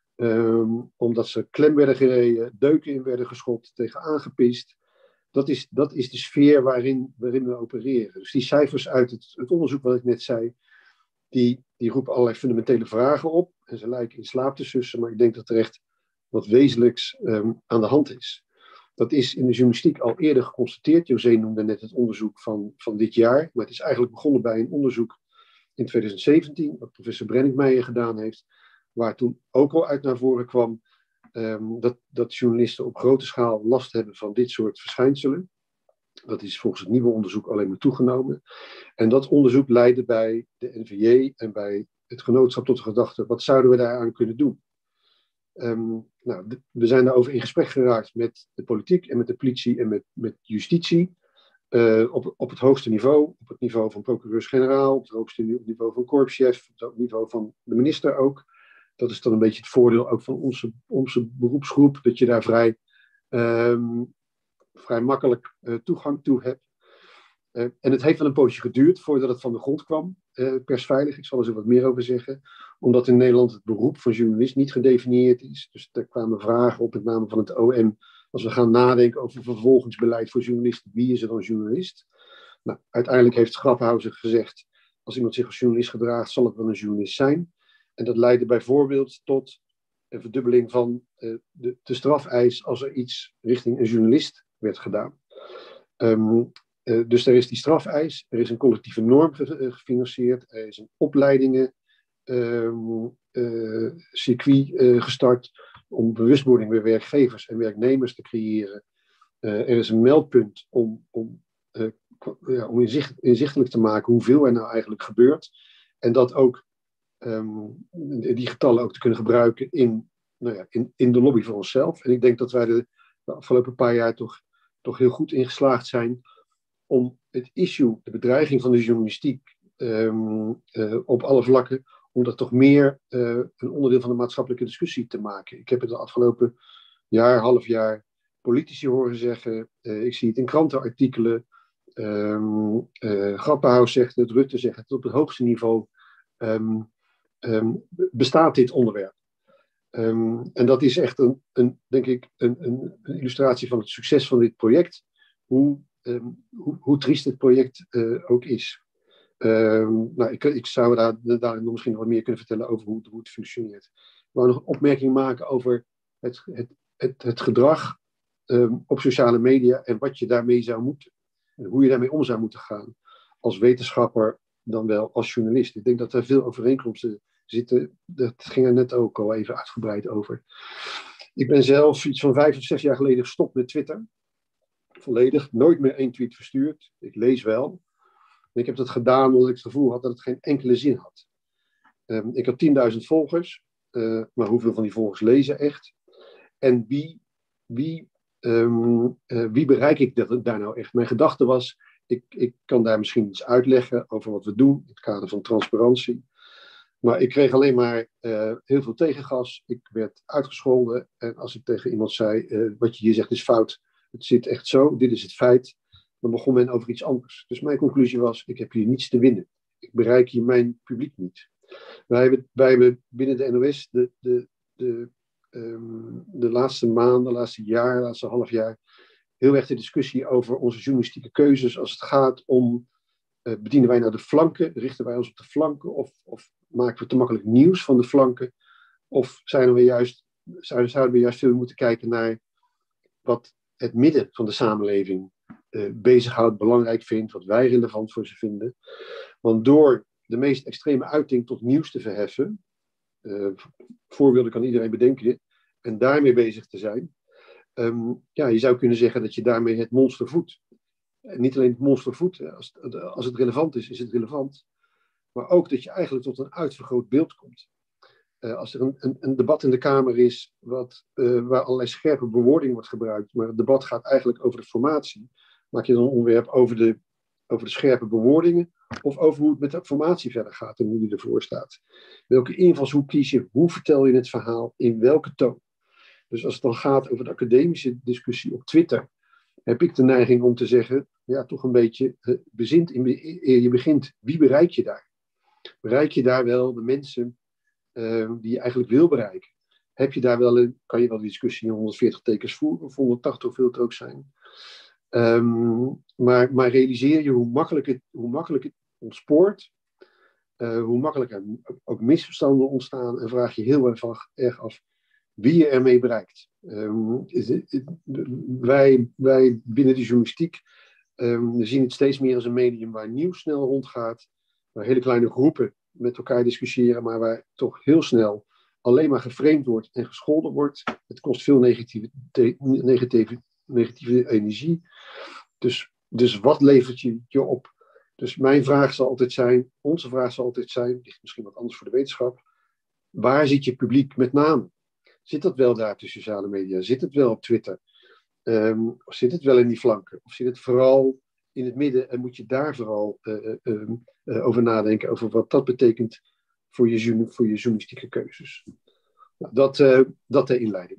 Um, omdat ze klem werden gereden, deuken in werden geschopt, tegen aangepist. Dat is, dat is de sfeer waarin, waarin we opereren. Dus die cijfers uit het, het onderzoek wat ik net zei, die, die roepen allerlei fundamentele vragen op. En ze lijken in slaap te sussen, maar ik denk dat er echt wat wezenlijks um, aan de hand is. Dat is in de journalistiek al eerder geconstateerd. José noemde net het onderzoek van, van dit jaar. Maar het is eigenlijk begonnen bij een onderzoek in twintig zeventien, wat professor Brenninkmeijer gedaan heeft. Waar toen ook al uit naar voren kwam um, dat, dat journalisten op grote schaal last hebben van dit soort verschijnselen. Dat is volgens het nieuwe onderzoek alleen maar toegenomen. En dat onderzoek leidde bij de N V J en bij het Genootschap tot de Gedachte, wat zouden we daaraan kunnen doen? Um, nou, de, we zijn daarover in gesprek geraakt met de politiek en met de politie en met, met justitie. Uh, op, op het hoogste niveau, op het niveau van procureurs-generaal, op het hoogste niveau van korpschef, op het niveau van de minister ook. Dat is dan een beetje het voordeel ook van onze, onze beroepsgroep, dat je daar vrij, um, vrij makkelijk uh, toegang toe hebt. Uh, en het heeft wel een poosje geduurd voordat het van de grond kwam, uh, persveilig. Ik zal er zo wat meer over zeggen. Omdat in Nederland het beroep van journalist niet gedefinieerd is. Dus er kwamen vragen op, met name van het O M. Als we gaan nadenken over vervolgingsbeleid voor journalisten, wie is er dan journalist? Nou, uiteindelijk heeft Grappenhuizen gezegd, als iemand zich als journalist gedraagt, zal het wel een journalist zijn. En dat leidde bijvoorbeeld tot een verdubbeling van uh, de, de strafeis als er iets richting een journalist werd gedaan. Um, uh, dus er is die strafeis, er is een collectieve norm ge- gefinancierd, er is een opleidingen um, uh, circuit uh, gestart om bewustwording bij werkgevers en werknemers te creëren. Uh, er is een meldpunt om, om, uh, ja, om inzicht, inzichtelijk te maken hoeveel er nou eigenlijk gebeurt. En dat ook Um, die getallen ook te kunnen gebruiken in, nou ja, in, in de lobby voor onszelf. En ik denk dat wij de, de afgelopen paar jaar toch, toch heel goed in geslaagd zijn om het issue, de bedreiging van de journalistiek, um, uh, op alle vlakken, om dat toch meer uh, een onderdeel van de maatschappelijke discussie te maken. Ik heb het de afgelopen jaar, half jaar, politici horen zeggen. Uh, ik zie het in krantenartikelen. Um, uh, Grapperhaus zegt het, Rutte zegt het. Op het hoogste niveau um, um, bestaat dit onderwerp. Um, en dat is echt, een, een, denk ik, een, een, een illustratie van het succes van dit project. Hoe, um, hoe, hoe triest het project uh, ook is. Um, nou, ik, ik zou daar, daar nog misschien nog wat meer kunnen vertellen over hoe, hoe het functioneert. Ik wou nog een opmerking maken over het, het, het, het gedrag um, op sociale media en wat je daarmee zou moeten. En hoe je daarmee om zou moeten gaan. Als wetenschapper dan wel als journalist. Ik denk dat er veel overeenkomsten zitten. Dat ging er net ook al even uitgebreid over. Ik ben zelf iets van vijf of zes jaar geleden gestopt met Twitter. Volledig. Nooit meer één tweet verstuurd. Ik lees wel. En ik heb dat gedaan omdat ik het gevoel had dat het geen enkele zin had. Um, ik had tienduizend volgers. Uh, maar hoeveel van die volgers lezen echt? En wie, wie, um, uh, wie bereik ik dat, daar nou echt? Mijn gedachte was, ik, ik kan daar misschien iets uitleggen over wat we doen in het kader van transparantie. Maar ik kreeg alleen maar uh, heel veel tegengas. Ik werd uitgescholden. En als ik tegen iemand zei, uh, wat je hier zegt is fout. Het zit echt zo, dit is het feit. Dan begon men over iets anders. Dus mijn conclusie was, ik heb hier niets te winnen. Ik bereik hier mijn publiek niet. Wij hebben, wij hebben binnen de N O S de, de, de, um, de laatste maanden, de laatste jaar, de laatste half jaar, heel erg de discussie over onze journalistieke keuzes als het gaat om, uh, bedienen wij naar de flanken, richten wij ons op de flanken of, of maken we te makkelijk nieuws van de flanken? Of zijn we juist, zouden, zouden we juist veel moeten kijken naar wat het midden van de samenleving uh, bezighoudt, belangrijk vindt, wat wij relevant voor ze vinden. Want door de meest extreme uiting tot nieuws te verheffen, uh, voorbeelden kan iedereen bedenken, en daarmee bezig te zijn, um, ja, je zou kunnen zeggen dat je daarmee het monster voedt. En niet alleen het monster voedt, als, als het relevant is, is het relevant. Maar ook dat je eigenlijk tot een uitvergroot beeld komt. Uh, als er een, een, een debat in de Kamer is wat, uh, waar allerlei scherpe bewoording wordt gebruikt, maar het debat gaat eigenlijk over de formatie, maak je dan een onderwerp over de, over de scherpe bewoordingen of over hoe het met de formatie verder gaat en hoe die ervoor staat. Welke invalshoek kies je? Hoe vertel je het verhaal? In welke toon? Dus als het dan gaat over de academische discussie op Twitter, heb ik de neiging om te zeggen, ja, toch een beetje, uh, bezint in, eer je begint, wie bereik je daar? Bereik je daar wel de mensen uh, die je eigenlijk wil bereiken? Heb je daar wel een, kan je wel de discussie in honderdveertig tekens voeren, of honderdtachtig, hoeveel het ook zijn. Um, maar, maar realiseer je hoe makkelijk het, hoe makkelijk het ontspoort, uh, hoe makkelijk er ook misverstanden ontstaan, en vraag je heel erg, erg af wie je ermee bereikt. Um, is het, het, wij, wij binnen de journalistiek um, zien het steeds meer als een medium waar nieuws snel rondgaat, waar hele kleine groepen met elkaar discussiëren, maar waar toch heel snel alleen maar geframed wordt en gescholden wordt. Het kost veel negatieve, te, negatieve, negatieve energie. Dus, dus wat levert je, je op? Dus mijn vraag zal altijd zijn, onze vraag zal altijd zijn, ligt misschien wat anders voor de wetenschap, waar zit je publiek met name? Zit dat wel daar op de sociale media? Zit het wel op Twitter? Um, of zit het wel in die flanken? Of zit het vooral in het midden en moet je daar vooral uh, uh, uh, over nadenken, over wat dat betekent voor je, voor je journalistieke keuzes? Nou, dat, uh, dat de inleiding.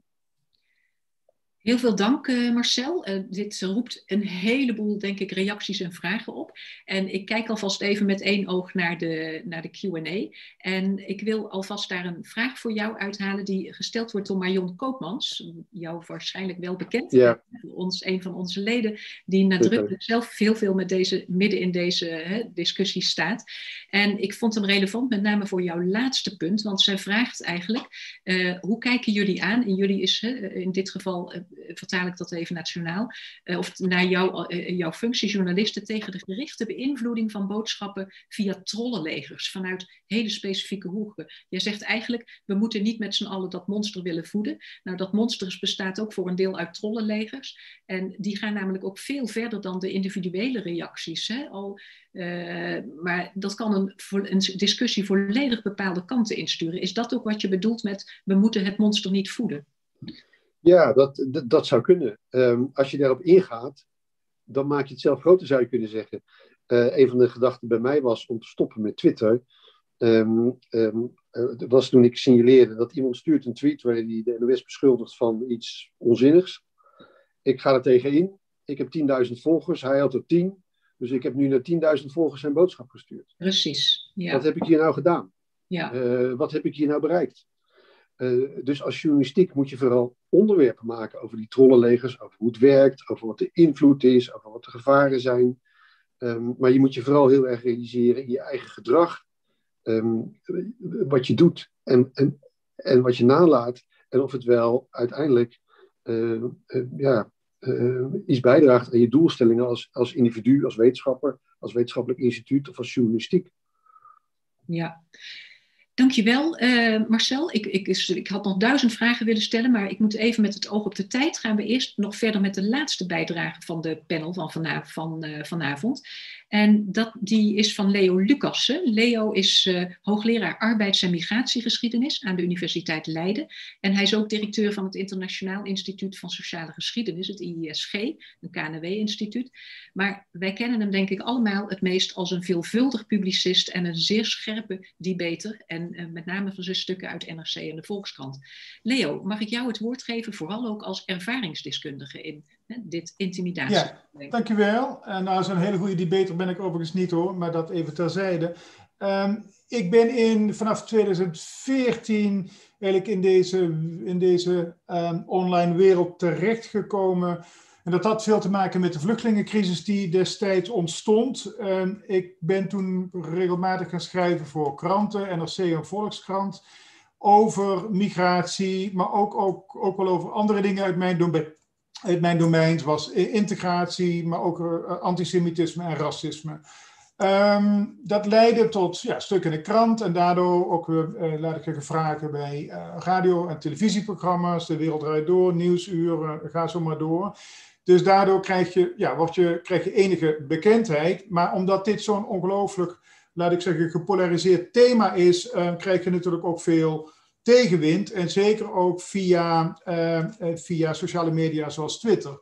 Heel veel dank, uh, Marcel. Uh, dit roept een heleboel, denk ik, reacties en vragen op. En ik kijk alvast even met één oog naar de, naar de Q en A. En ik wil alvast daar een vraag voor jou uithalen die gesteld wordt door Marion Koopmans. Jou waarschijnlijk wel bekend. Ja. Ons, een van onze leden die nadrukkelijk zelf heel veel met deze, midden in deze hè, discussie staat. En ik vond hem relevant met name voor jouw laatste punt. Want zij vraagt eigenlijk, uh, hoe kijken jullie aan? En jullie is uh, in dit geval... Uh, vertaal ik dat even nationaal, uh, of naar jou, uh, jouw functie journalisten tegen de gerichte beïnvloeding van boodschappen via trollenlegers vanuit hele specifieke hoeken. Jij zegt eigenlijk, we moeten niet met z'n allen dat monster willen voeden. Nou, dat monster bestaat ook voor een deel uit trollenlegers en die gaan namelijk ook veel verder dan de individuele reacties. Hè? Al, uh, maar dat kan een, een discussie volledig bepaalde kanten insturen. Is dat ook wat je bedoelt met, we moeten het monster niet voeden? Ja, dat, dat, dat zou kunnen. Um, als je daarop ingaat, dan maak je het zelf groter, zou je kunnen zeggen. Uh, een van de gedachten bij mij was om te stoppen met Twitter. Um, um, uh, dat was toen ik signaleerde dat iemand stuurt een tweet waarin hij de N O S beschuldigt van iets onzinnigs. Ik ga er tegenin. Ik heb tienduizend volgers, hij had er tien. Dus ik heb nu naar tienduizend volgers zijn boodschap gestuurd. Precies, ja. Wat heb ik hier nou gedaan? Ja. Uh, wat heb ik hier nou bereikt? Uh, dus als journalistiek moet je vooral onderwerpen maken over die trollenlegers, over hoe het werkt, over wat de invloed is, over wat de gevaren zijn. Um, maar je moet je vooral heel erg realiseren in je eigen gedrag, um, wat je doet en, en, en wat je nalaat. En of het wel uiteindelijk uh, uh, ja, uh, iets bijdraagt aan je doelstellingen als, als individu, als wetenschapper, als wetenschappelijk instituut of als journalistiek. Ja. Dankjewel, uh, Marcel. Ik, ik, ik had nog duizend vragen willen stellen, maar ik moet even met het oog op de tijd. Gaan we eerst nog verder met de laatste bijdrage van de panel van, vanavond. Van, uh, vanavond. En dat, die is van Leo Lucassen. Leo is uh, hoogleraar arbeids- en migratiegeschiedenis aan de Universiteit Leiden. En hij is ook directeur van het Internationaal Instituut van Sociale Geschiedenis, het I I S G, een K N W-instituut. Maar wij kennen hem denk ik allemaal het meest als een veelvuldig publicist en een zeer scherpe debater. En uh, met name van zijn stukken uit N R C en de Volkskrant. Leo, mag ik jou het woord geven, vooral ook als ervaringsdeskundige in hè, dit intimidatie? Ja, dankjewel. En nou, zo'n hele goede debater ben ik overigens niet hoor, maar dat even terzijde. Um, ik ben in, vanaf tweeduizend veertien eigenlijk in deze, in deze um, online wereld terechtgekomen. En dat had veel te maken met de vluchtelingencrisis die destijds ontstond. Um, ik ben toen regelmatig gaan schrijven voor kranten, N R C en Volkskrant, over migratie, maar ook, ook, ook wel over andere dingen uit mijn domein. Uit mijn domein, zoals integratie, maar ook uh, antisemitisme en racisme. Um, dat leidde tot ja, stukken in de krant en daardoor ook, uh, laat ik zeggen, vragen bij uh, radio- en televisieprogramma's, De Wereld Draait Door, Nieuwsuur, uh, ga zo maar door. Dus daardoor krijg je, ja, word je, krijg je enige bekendheid. Maar omdat dit zo'n ongelooflijk, laat ik zeggen, gepolariseerd thema is, uh, krijg je natuurlijk ook veel tegenwind. En zeker ook via, uh, via sociale media zoals Twitter.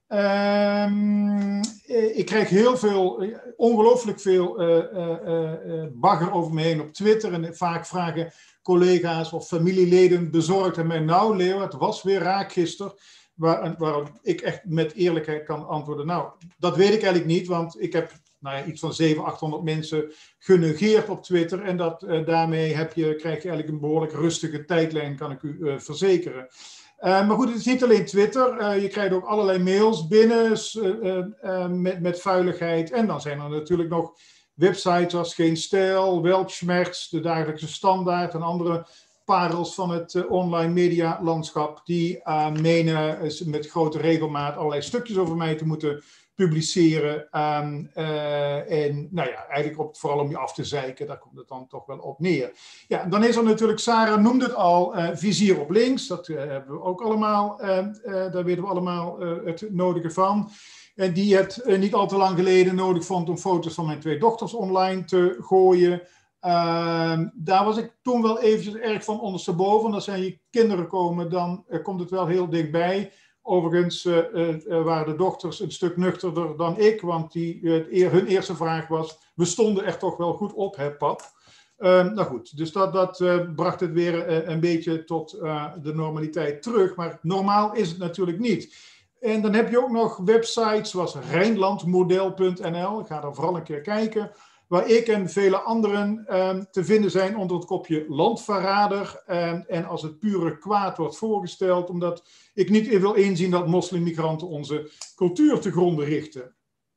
Um, ik krijg heel veel, ongelooflijk veel uh, uh, uh, bagger over me heen op Twitter. En vaak vragen collega's of familieleden bezorgd aan mij, nou Leo, het was weer raak gisteren. Waar, waarop ik echt met eerlijkheid kan antwoorden. Nou, dat weet ik eigenlijk niet, want ik heb nou ja, iets van zevenhonderd, achthonderd mensen genegeerd op Twitter. En dat, uh, daarmee heb je, krijg je eigenlijk een behoorlijk rustige tijdlijn, kan ik u uh, verzekeren. Uh, maar goed, het is niet alleen Twitter. Uh, je krijgt ook allerlei mails binnen uh, uh, uh, met, met vuiligheid. En dan zijn er natuurlijk nog websites als Geen Stijl, Weltschmerz, De Dagelijkse Standaard en andere parels van het uh, online medialandschap. Die uh, menen uh, met grote regelmaat allerlei stukjes over mij te moeten publiceren. Um, uh, en nou ja, eigenlijk op, vooral om je af te zeiken, daar komt het dan toch wel op neer. Ja, dan is er natuurlijk, Sarah noemde het al, uh, vizier op links. Dat uh, hebben we ook allemaal, uh, uh, daar weten we allemaal uh, het nodige van. En die het uh, niet al te lang geleden nodig vond om foto's van mijn twee dochters online te gooien. Uh, daar was ik toen wel eventjes erg van ondersteboven. Als zijn je kinderen komen, dan uh, komt het wel heel dichtbij. Overigens uh, uh, waren de dochters een stuk nuchterder dan ik, want die, uh, hun eerste vraag was, we stonden er toch wel goed op, hè pap? Uh, nou goed, dus dat, dat uh, bracht het weer uh, een beetje tot uh, de normaliteit terug, maar normaal is het natuurlijk niet. En dan heb je ook nog websites zoals rijnlandmodel punt n l, ik ga er vooral een keer kijken, waar ik en vele anderen uh, te vinden zijn onder het kopje landverrader. Uh, en als het pure kwaad wordt voorgesteld, omdat ik niet wil inzien dat moslimmigranten onze cultuur te gronden richten.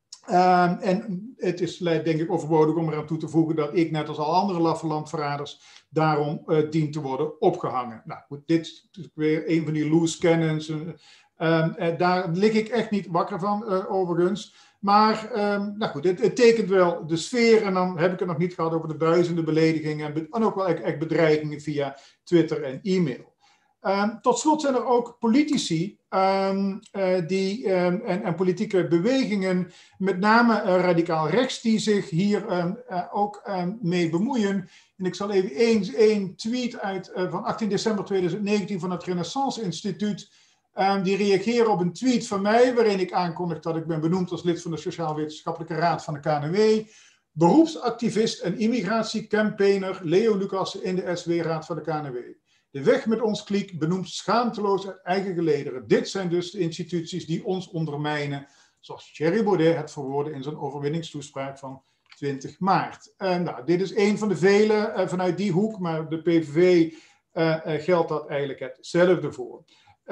Uh, en het is denk ik overbodig om eraan toe te voegen dat ik, net als al andere laffe landverraders, daarom uh, dient te worden opgehangen. Nou goed, dit is weer een van die loose cannons. Uh, uh, daar lig ik echt niet wakker van, uh, overigens. Maar um, nou goed, het, het tekent wel de sfeer en dan heb ik het nog niet gehad over de duizenden beledigingen en, be en ook wel echt, echt bedreigingen via Twitter en e-mail. Um, tot slot zijn er ook politici um, uh, die, um, en, en politieke bewegingen, met name uh, radicaal rechts, die zich hier um, uh, ook um, mee bemoeien. En ik zal even eens één tweet uit uh, van achttien december tweeduizend negentien van het Renaissance Instituut Um, die reageren op een tweet van mij, waarin ik aankondig dat ik ben benoemd als lid van de Sociaal-Wetenschappelijke Raad van de K N W. Beroepsactivist en immigratiecampaigner Leo Lucassen in de S W-raad van de K N W. De weg met ons kliek benoemt schaamteloos uit eigen gelederen. Dit zijn dus de instituties die ons ondermijnen, zoals Thierry Baudet het verwoordde in zijn overwinningstoespraak van twintig maart. Uh, nou, dit is een van de vele uh, vanuit die hoek, maar de P V V uh, uh, geldt dat eigenlijk hetzelfde voor.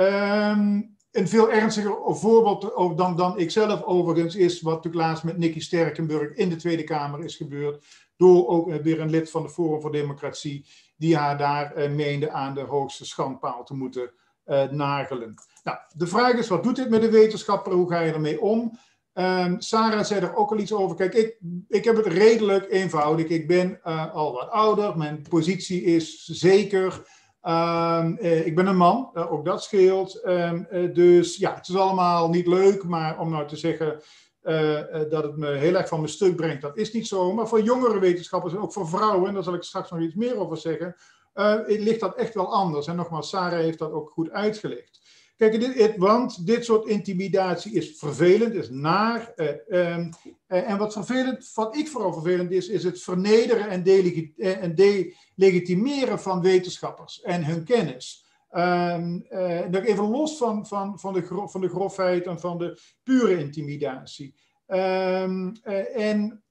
Um, een veel ernstiger voorbeeld dan, dan ik zelf overigens is wat natuurlijk laatst met Nicky Sterkenburg in de Tweede Kamer is gebeurd. Door ook uh, weer een lid van de Forum voor Democratie die haar daar uh, meende aan de hoogste schandpaal te moeten uh, nagelen. Nou, de vraag is, wat doet dit met de wetenschapper? Hoe ga je ermee om? Um, Sarah zei er ook al iets over. Kijk, ik, ik heb het redelijk eenvoudig. Ik ben uh, al wat ouder. Mijn positie is zeker. Um, uh, ik ben een man. Uh, ook dat scheelt. Um, uh, dus ja, het is allemaal niet leuk. Maar om nou te zeggen uh, uh, dat het me heel erg van mijn stuk brengt, dat is niet zo. Maar voor jongere wetenschappers en ook voor vrouwen, en daar zal ik straks nog iets meer over zeggen, uh, ligt dat echt wel anders. En nogmaals, Sarah heeft dat ook goed uitgelegd. Kijk, dit, het, want dit soort intimidatie is vervelend, is naar. Uh, um, uh, en wat vervelend, wat ik vooral vervelend is, is het vernederen en, delegi- uh, en delegitimeren van wetenschappers en hun kennis. Um, uh, dat even los van, van, van, de gro- van de grofheid en van de pure intimidatie. Um, uh, en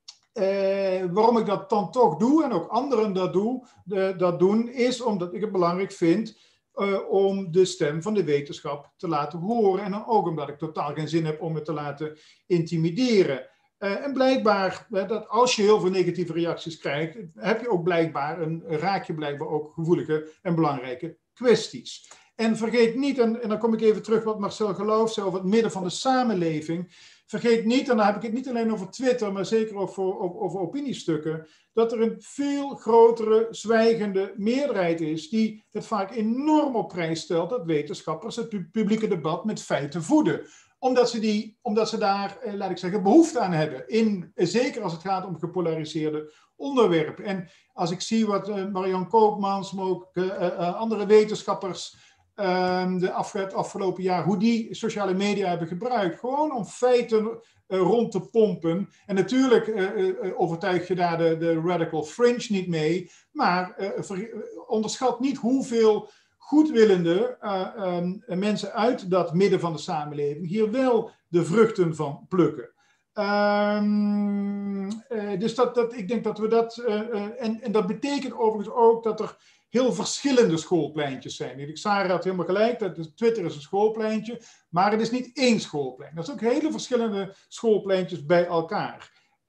uh, waarom ik dat dan toch doe, en ook anderen dat, doe, de, dat doen, is omdat ik het belangrijk vind Uh, om de stem van de wetenschap te laten horen. En dan ook omdat ik totaal geen zin heb om het te laten intimideren. Uh, en blijkbaar, uh, dat als je heel veel negatieve reacties krijgt, heb je ook blijkbaar een, raak je blijkbaar ook gevoelige en belangrijke kwesties. En vergeet niet, en, en dan kom ik even terug wat Marcel Geloof zei over het midden van de samenleving. Vergeet niet, en dan heb ik het niet alleen over Twitter, maar zeker ook voor, over opiniestukken, dat er een veel grotere zwijgende meerderheid is die het vaak enorm op prijs stelt dat wetenschappers het publieke debat met feiten voeden. Omdat ze, die, omdat ze daar, eh, laat ik zeggen, behoefte aan hebben. In, eh, zeker als het gaat om gepolariseerde onderwerpen. En als ik zie wat uh, Marianne Koopmans, maar ook uh, uh, andere wetenschappers Uh, de af, het afgelopen jaar, hoe die sociale media hebben gebruikt. Gewoon om feiten uh, rond te pompen. En natuurlijk uh, uh, overtuig je daar de, de radical fringe niet mee. Maar uh, ver, onderschat niet hoeveel goedwillende uh, um, mensen uit dat midden van de samenleving hier wel de vruchten van plukken. Um, uh, dus dat, dat, ik denk dat we dat... Uh, uh, en, en dat betekent overigens ook dat er heel verschillende schoolpleintjes zijn. Sarah had helemaal gelijk, dat Twitter is een schoolpleintje, maar het is niet één schoolplein. Dat zijn ook hele verschillende schoolpleintjes bij elkaar.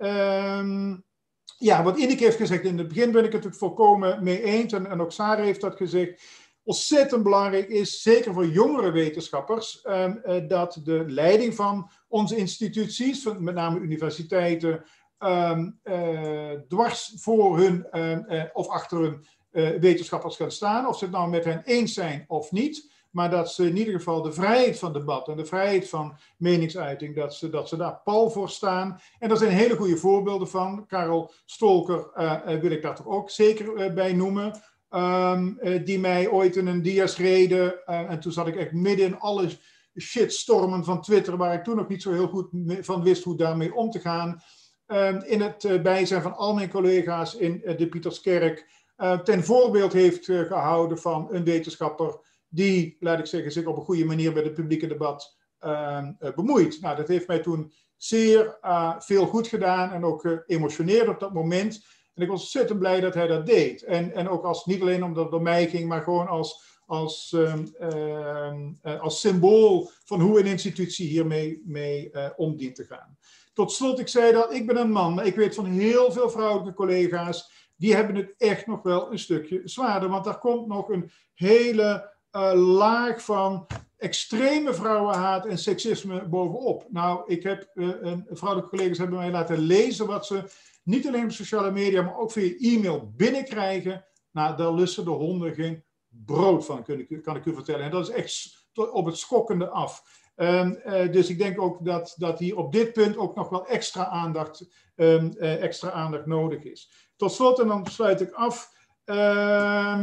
Um, ja, wat Ineke heeft gezegd, in het begin ben ik het natuurlijk volkomen mee eens, en, en ook Sarah heeft dat gezegd. Ontzettend belangrijk is, zeker voor jongere wetenschappers, um, uh, dat de leiding van onze instituties, van, met name universiteiten, um, uh, dwars voor hun um, uh, of achter hun Uh, wetenschappers gaan staan, of ze het nou met hen eens zijn of niet, maar dat ze in ieder geval de vrijheid van debat en de vrijheid van meningsuiting, dat ze, dat ze daar pal voor staan. En daar zijn hele goede voorbeelden van. Karel Stolker uh, uh, wil ik daar toch ook zeker uh, bij noemen, um, uh, die mij ooit in een dias reden, uh, en toen zat ik echt midden in alle shitstormen van Twitter, waar ik toen nog niet zo heel goed van wist hoe daarmee om te gaan, uh, in het uh, bijzijn van al mijn collega's in uh, de Pieterskerk, Uh, ten voorbeeld heeft uh, gehouden van een wetenschapper die, laat ik zeggen, zich op een goede manier met het publieke debat uh, uh, bemoeit. Nou, dat heeft mij toen zeer uh, veel goed gedaan en ook geëmotioneerd uh, op dat moment. En ik was ontzettend blij dat hij dat deed. En, en ook als, niet alleen omdat het door mij ging, maar gewoon als, als, uh, uh, uh, als symbool van hoe een institutie hiermee mee, uh, om dient te gaan. Tot slot, ik zei dat ik ben een man, maar ik weet van heel veel vrouwelijke collega's, die hebben het echt nog wel een stukje zwaarder. Want daar komt nog een hele uh, laag van extreme vrouwenhaat en seksisme bovenop. Nou, ik heb, uh, een, vrouwelijke collega's hebben mij laten lezen wat ze niet alleen op sociale media, maar ook via e-mail binnenkrijgen. Nou, daar lussen de honden geen brood van, kan ik, kan ik u vertellen. En dat is echt op het schokkende af. Um, uh, dus ik denk ook dat, dat hier op dit punt ook nog wel extra aandacht, um, uh, extra aandacht nodig is. Tot slot, en dan sluit ik af. Uh,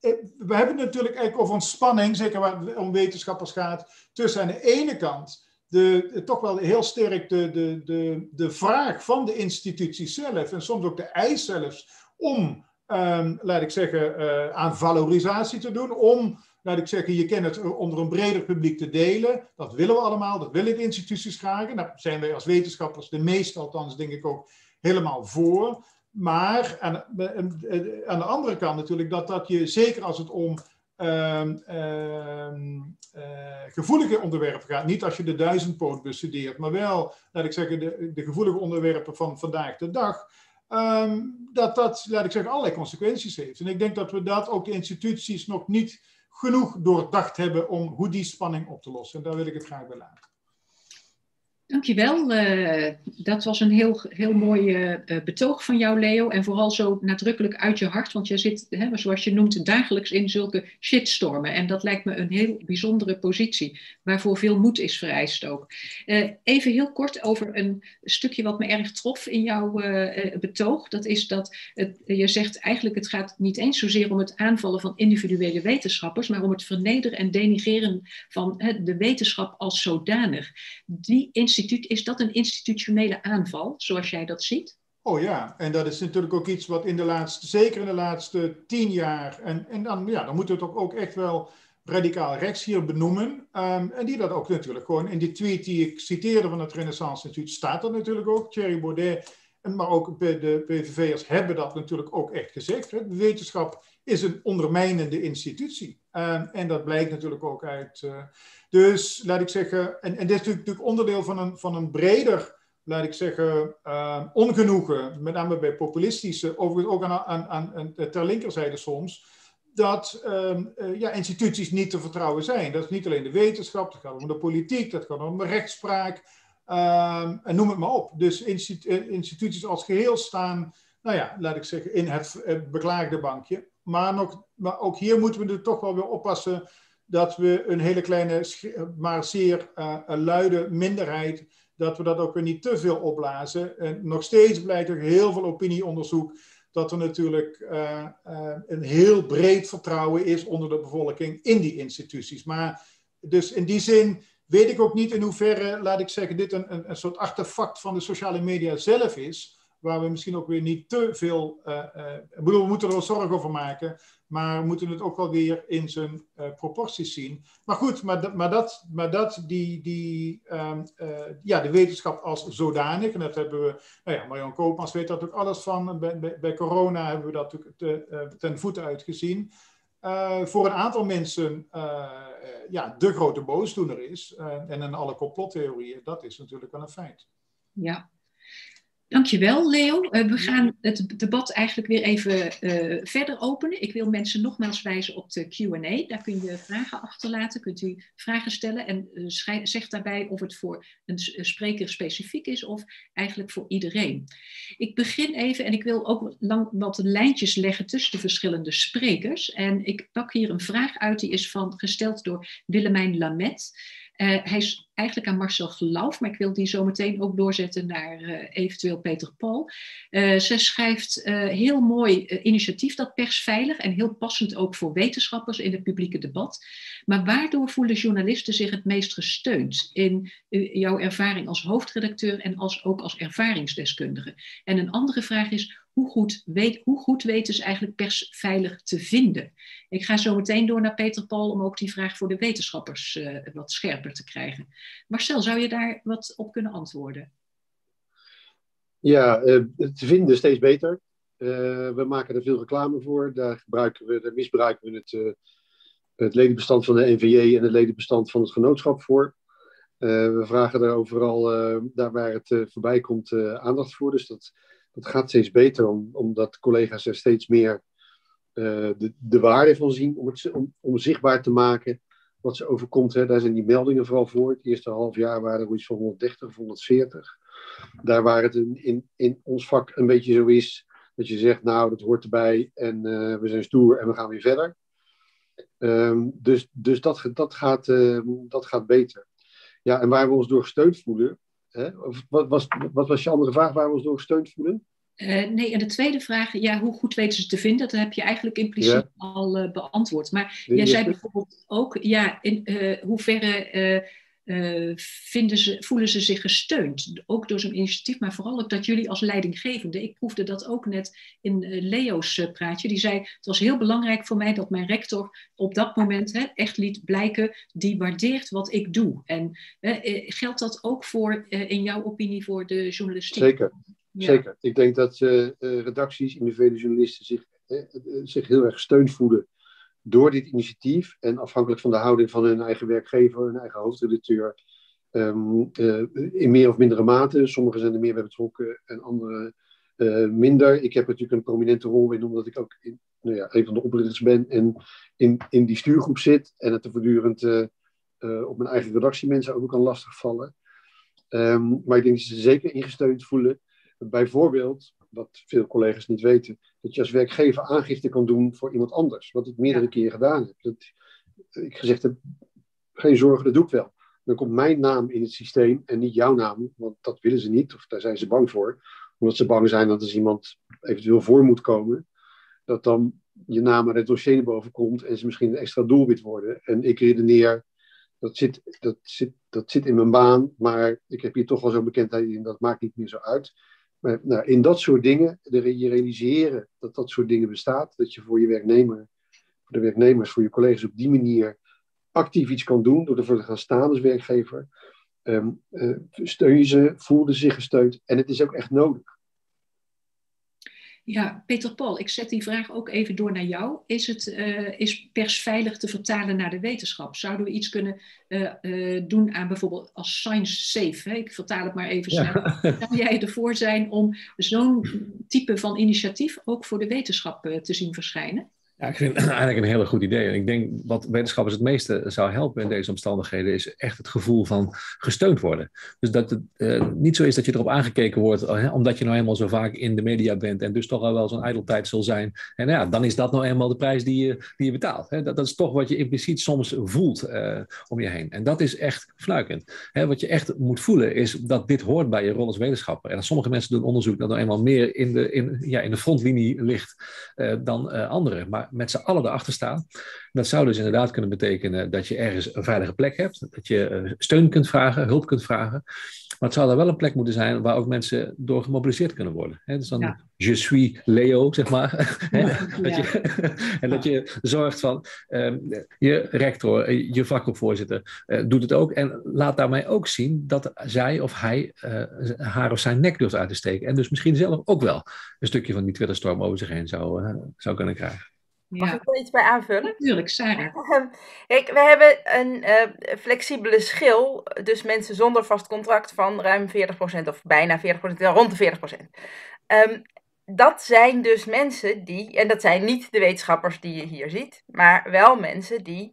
we hebben het natuurlijk eigenlijk over een spanning, zeker waar het om wetenschappers gaat, tussen aan de ene kant de, toch wel heel sterk de, de, de, de vraag van de institutie zelf en soms ook de eis zelfs om, um, laat ik zeggen, uh, aan valorisatie te doen, om, laat ik zeggen, je kent het onder een breder publiek te delen. Dat willen we allemaal, dat willen de instituties graag. En daar zijn wij als wetenschappers, de meeste althans, denk ik ook, helemaal voor. Maar aan, aan de andere kant natuurlijk, dat, dat je, zeker als het om um, um, uh, gevoelige onderwerpen gaat, niet als je de duizendpoot bestudeert, maar wel, laat ik zeggen, de, de gevoelige onderwerpen van vandaag de dag, um, dat dat, laat ik zeggen, allerlei consequenties heeft. En ik denk dat we dat ook de instituties nog niet genoeg doordacht hebben om hoe die spanning op te lossen. En daar wil ik het graag bij laten. Dankjewel. Uh, dat was een heel, heel mooi uh, betoog van jou, Leo. En vooral zo nadrukkelijk uit je hart. Want je zit, hè, zoals je noemt, dagelijks in zulke shitstormen. En dat lijkt me een heel bijzondere positie. Waarvoor veel moed is vereist ook. Uh, even heel kort over een stukje wat me erg trof in jouw uh, betoog. Dat is dat het, je zegt eigenlijk het gaat niet eens zozeer om het aanvallen van individuele wetenschappers. Maar om het vernederen en denigreren van hè, de wetenschap als zodanig. Die instituut, is dat een institutionele aanval, zoals jij dat ziet? Oh ja, en dat is natuurlijk ook iets wat in de laatste, zeker in de laatste tien jaar, en, en dan, ja, dan moeten we het ook echt wel radicaal rechts hier benoemen. Um, en die dat ook natuurlijk gewoon in die tweet die ik citeerde van het Renaissance Instituut, staat dat natuurlijk ook. Thierry Baudet, maar ook de P V V'ers hebben dat natuurlijk ook echt gezegd. Hè. De wetenschap is een ondermijnende institutie. Um, en dat blijkt natuurlijk ook uit. Uh, dus laat ik zeggen, en, en dit is natuurlijk onderdeel van een, van een breder, laat ik zeggen, uh, ongenoegen, met name bij populistische, overigens ook aan, aan, aan, ter linkerzijde soms, dat um, uh, ja, instituties niet te vertrouwen zijn. Dat is niet alleen de wetenschap, dat gaat om de politiek, dat gaat om de rechtspraak, um, en noem het maar op. Dus institu- instituties als geheel staan, nou ja, laat ik zeggen, in het uh, beklaagde bankje. Maar, nog, maar ook hier moeten we er toch wel weer oppassen dat we een hele kleine, maar zeer uh, luide minderheid, dat we dat ook weer niet te veel opblazen. En nog steeds blijkt er heel veel opinieonderzoek dat er natuurlijk uh, uh, een heel breed vertrouwen is onder de bevolking in die instituties. Maar dus in die zin weet ik ook niet in hoeverre, laat ik zeggen, dit een, een, een soort artefact van de sociale media zelf is, waar we misschien ook weer niet te veel, uh, uh, ik bedoel, we moeten er wel zorgen over maken, maar we moeten het ook wel weer in zijn uh, proporties zien. Maar goed, maar, dat, maar dat, maar dat die, die, um, uh, ja, de wetenschap als zodanig, en dat hebben we, nou ja, Marion Koopmans weet dat ook alles van, bij, bij, bij corona hebben we dat natuurlijk te, uh, ten voeten uitgezien. Uh, voor een aantal mensen uh, uh, ja, de grote boosdoener is, uh, en in alle complottheorieën, dat is natuurlijk wel een feit. Ja. Dankjewel, Leo. Uh, we gaan het debat eigenlijk weer even uh, verder openen. Ik wil mensen nogmaals wijzen op de Q en A. Daar kun je vragen achterlaten, kunt u vragen stellen. En uh, schrijf, zeg daarbij of het voor een spreker specifiek is of eigenlijk voor iedereen. Ik begin even en ik wil ook lang wat lijntjes leggen tussen de verschillende sprekers. En ik pak hier een vraag uit, die is van, gesteld door Willemijn Lamet. Uh, hij is eigenlijk aan Marcel Geloof, maar ik wil die zo meteen ook doorzetten naar uh, eventueel Peter Paul. Uh, ze schrijft uh, heel mooi uh, initiatief, dat persveilig, en heel passend ook voor wetenschappers in het publieke debat. Maar waardoor voelen journalisten zich het meest gesteund in uh, jouw ervaring als hoofdredacteur en als, ook als ervaringsdeskundige? En een andere vraag is, Hoe goed, weet, hoe goed weten ze eigenlijk persveilig te vinden? Ik ga zo meteen door naar Peter Paul om ook die vraag voor de wetenschappers uh, wat scherper te krijgen. Marcel, zou je daar wat op kunnen antwoorden? Ja, uh, te vinden steeds beter. Uh, we maken er veel reclame voor. Daar, gebruiken we, daar misbruiken we het, uh, het ledenbestand van de N V J en het ledenbestand van het genootschap voor. Uh, we vragen er overal, uh, daar waar het uh, voorbij komt, uh, aandacht voor. Dus dat... Dat gaat steeds beter, om, omdat collega's er steeds meer uh, de, de waarde van zien, om, het, om, om zichtbaar te maken wat ze overkomt. Hè. Daar zijn die meldingen vooral voor. Het eerste half jaar waren er iets van honderddertig of honderdveertig. Daar waar het in, in, in ons vak een beetje zo is, dat je zegt, nou, dat hoort erbij en uh, we zijn stoer en we gaan weer verder. Um, dus dus dat, dat, gaat, uh, dat gaat beter. Ja, en waar we ons door gesteund voelen. Hè? Of wat, was, wat was je andere vraag, waar we ons door gesteund voelen? Uh, nee, en de tweede vraag, ja, hoe goed weten ze te vinden? Dat heb je eigenlijk impliciet ja. al uh, beantwoord. Maar de jij zei bijvoorbeeld ook, ja, in uh, hoeverre uh, uh, vinden ze, voelen ze zich gesteund? Ook door zo'n initiatief, maar vooral ook dat jullie als leidinggevende, ik proefde dat ook net in uh, Leo's uh, praatje, die zei, het was heel belangrijk voor mij dat mijn rector op dat moment hè, echt liet blijken, die waardeert wat ik doe. En uh, geldt dat ook voor, uh, in jouw opinie, voor de journalistiek? Zeker. Ja. Zeker. Ik denk dat uh, redacties, individuele journalisten zich, eh, zich heel erg gesteund voelen door dit initiatief. En afhankelijk van de houding van hun eigen werkgever, hun eigen hoofdredacteur, um, uh, in meer of mindere mate. Sommigen zijn er meer bij betrokken en anderen uh, minder. Ik heb natuurlijk een prominente rol in, omdat ik ook in, nou ja, een van de oprichters ben en in, in die stuurgroep zit. En het er voortdurend uh, uh, op mijn eigen redactie mensen ook kan lastigvallen. Um, maar ik denk dat ze zeker ingesteund voelen. Bijvoorbeeld, wat veel collega's niet weten, dat je als werkgever aangifte kan doen voor iemand anders. Wat ik meerdere ja. keren gedaan heb. Dat ik gezegd heb, geen zorgen, dat doe ik wel. Dan komt mijn naam in het systeem en niet jouw naam, want dat willen ze niet, of daar zijn ze bang voor. Omdat ze bang zijn dat als iemand eventueel voor moet komen, dat dan je naam uit het dossier naar boven komt en ze misschien een extra doelwit worden. En ik redeneer, dat zit, dat zit, dat zit in mijn baan, maar ik heb hier toch wel zo'n bekendheid in, dat maakt niet meer zo uit. Maar nou, in dat soort dingen, je realiseren dat dat soort dingen bestaat, dat je voor je werknemer, voor de werknemers, voor je collega's op die manier actief iets kan doen, door ervoor te gaan staan als werkgever, um, uh, steun je ze, voelde zich gesteund en het is ook echt nodig. Ja, Peter Paul, ik zet die vraag ook even door naar jou. Is het uh, is persveilig te vertalen naar de wetenschap? Zouden we iets kunnen uh, uh, doen aan bijvoorbeeld als science safe? Hè? Ik vertaal het maar even snel. Ja. Zou jij ervoor zijn om zo'n type van initiatief ook voor de wetenschap uh, te zien verschijnen? Ja, ik vind het eigenlijk een hele goed idee. En ik denk wat wetenschappers het meeste zou helpen in deze omstandigheden is echt het gevoel van gesteund worden. Dus dat het uh, niet zo is dat je erop aangekeken wordt, uh, omdat je nou eenmaal zo vaak in de media bent en dus toch al wel zo'n ijdeltijd zal zijn. En ja, dan is dat nou eenmaal de prijs die je, die je betaalt. Hè? Dat, dat is toch wat je impliciet soms voelt uh, om je heen. En dat is echt fluikend. Hè? Wat je echt moet voelen is dat dit hoort bij je rol als wetenschapper. En dat sommige mensen doen onderzoek dat nou eenmaal meer in de, in, ja, in de frontlinie ligt uh, dan uh, anderen. Maar met z'n allen erachter staan. Dat zou dus inderdaad kunnen betekenen dat je ergens een veilige plek hebt. Dat je steun kunt vragen, hulp kunt vragen. Maar het zou er wel een plek moeten zijn waar ook mensen door gemobiliseerd kunnen worden. He, dus dan ja. Je suis Leo, zeg maar. Ja. dat je, en dat je zorgt van um, je rector, je vakgroepvoorzitter uh, doet het ook. En laat daarmee ook zien dat zij of hij uh, haar of zijn nek durft uit te steken. En dus misschien zelf ook wel een stukje van die Twitterstorm over zich heen zou, uh, zou kunnen krijgen. Mag ja. ik er iets bij aanvullen? Natuurlijk, Sarah. Kijk, we hebben een uh, flexibele schil, dus mensen zonder vast contract van ruim veertig procent of bijna veertig procent, rond de veertig procent. Um, dat zijn dus mensen die, en dat zijn niet de wetenschappers die je hier ziet, maar wel mensen die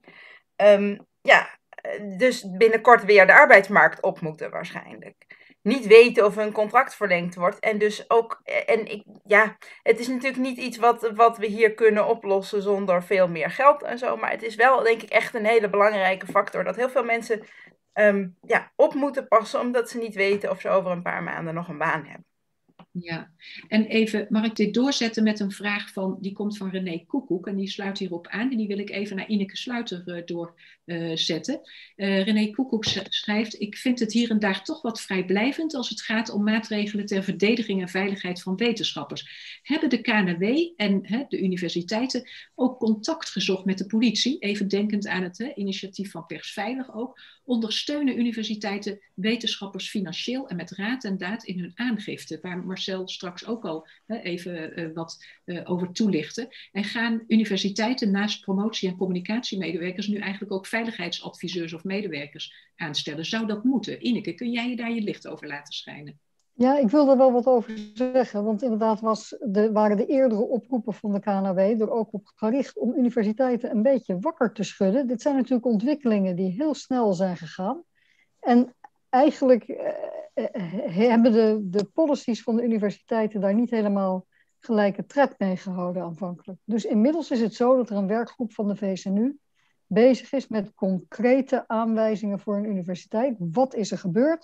um, ja, dus binnenkort weer de arbeidsmarkt op moeten waarschijnlijk. Niet weten of hun contract verlengd wordt. En dus ook, en ik, ja, het is natuurlijk niet iets wat, wat we hier kunnen oplossen zonder veel meer geld en zo. Maar het is wel, denk ik, echt een hele belangrijke factor dat heel veel mensen um, ja, op moeten passen, omdat ze niet weten of ze over een paar maanden nog een baan hebben. Ja, en even, mag ik dit doorzetten met een vraag van, die komt van René Koekoek en die sluit hierop aan en die wil ik even naar Ineke Sluiter uh, doorzetten. Uh, uh, René Koekoek schrijft, ik vind het hier en daar toch wat vrijblijvend als het gaat om maatregelen ter verdediging en veiligheid van wetenschappers. Hebben de K N W en he, de universiteiten ook contact gezocht met de politie, even denkend aan het he, initiatief van Persveilig ook, ondersteunen universiteiten wetenschappers financieel en met raad en daad in hun aangifte, waar Marcel straks ook al hè, even uh, wat uh, over toelichten. En gaan universiteiten naast promotie- en communicatiemedewerkers nu eigenlijk ook veiligheidsadviseurs of medewerkers aanstellen? Zou dat moeten? Ineke, kun jij je daar je licht over laten schijnen? Ja, ik wil er wel wat over zeggen, want inderdaad was de, waren de eerdere oproepen van de K N W er ook op gericht om universiteiten een beetje wakker te schudden. Dit zijn natuurlijk ontwikkelingen die heel snel zijn gegaan. En eigenlijk eh, hebben de, de policies van de universiteiten daar niet helemaal gelijke tred mee gehouden aanvankelijk. Dus inmiddels is het zo dat er een werkgroep van de V S N U bezig is met concrete aanwijzingen voor een universiteit. Wat is er gebeurd?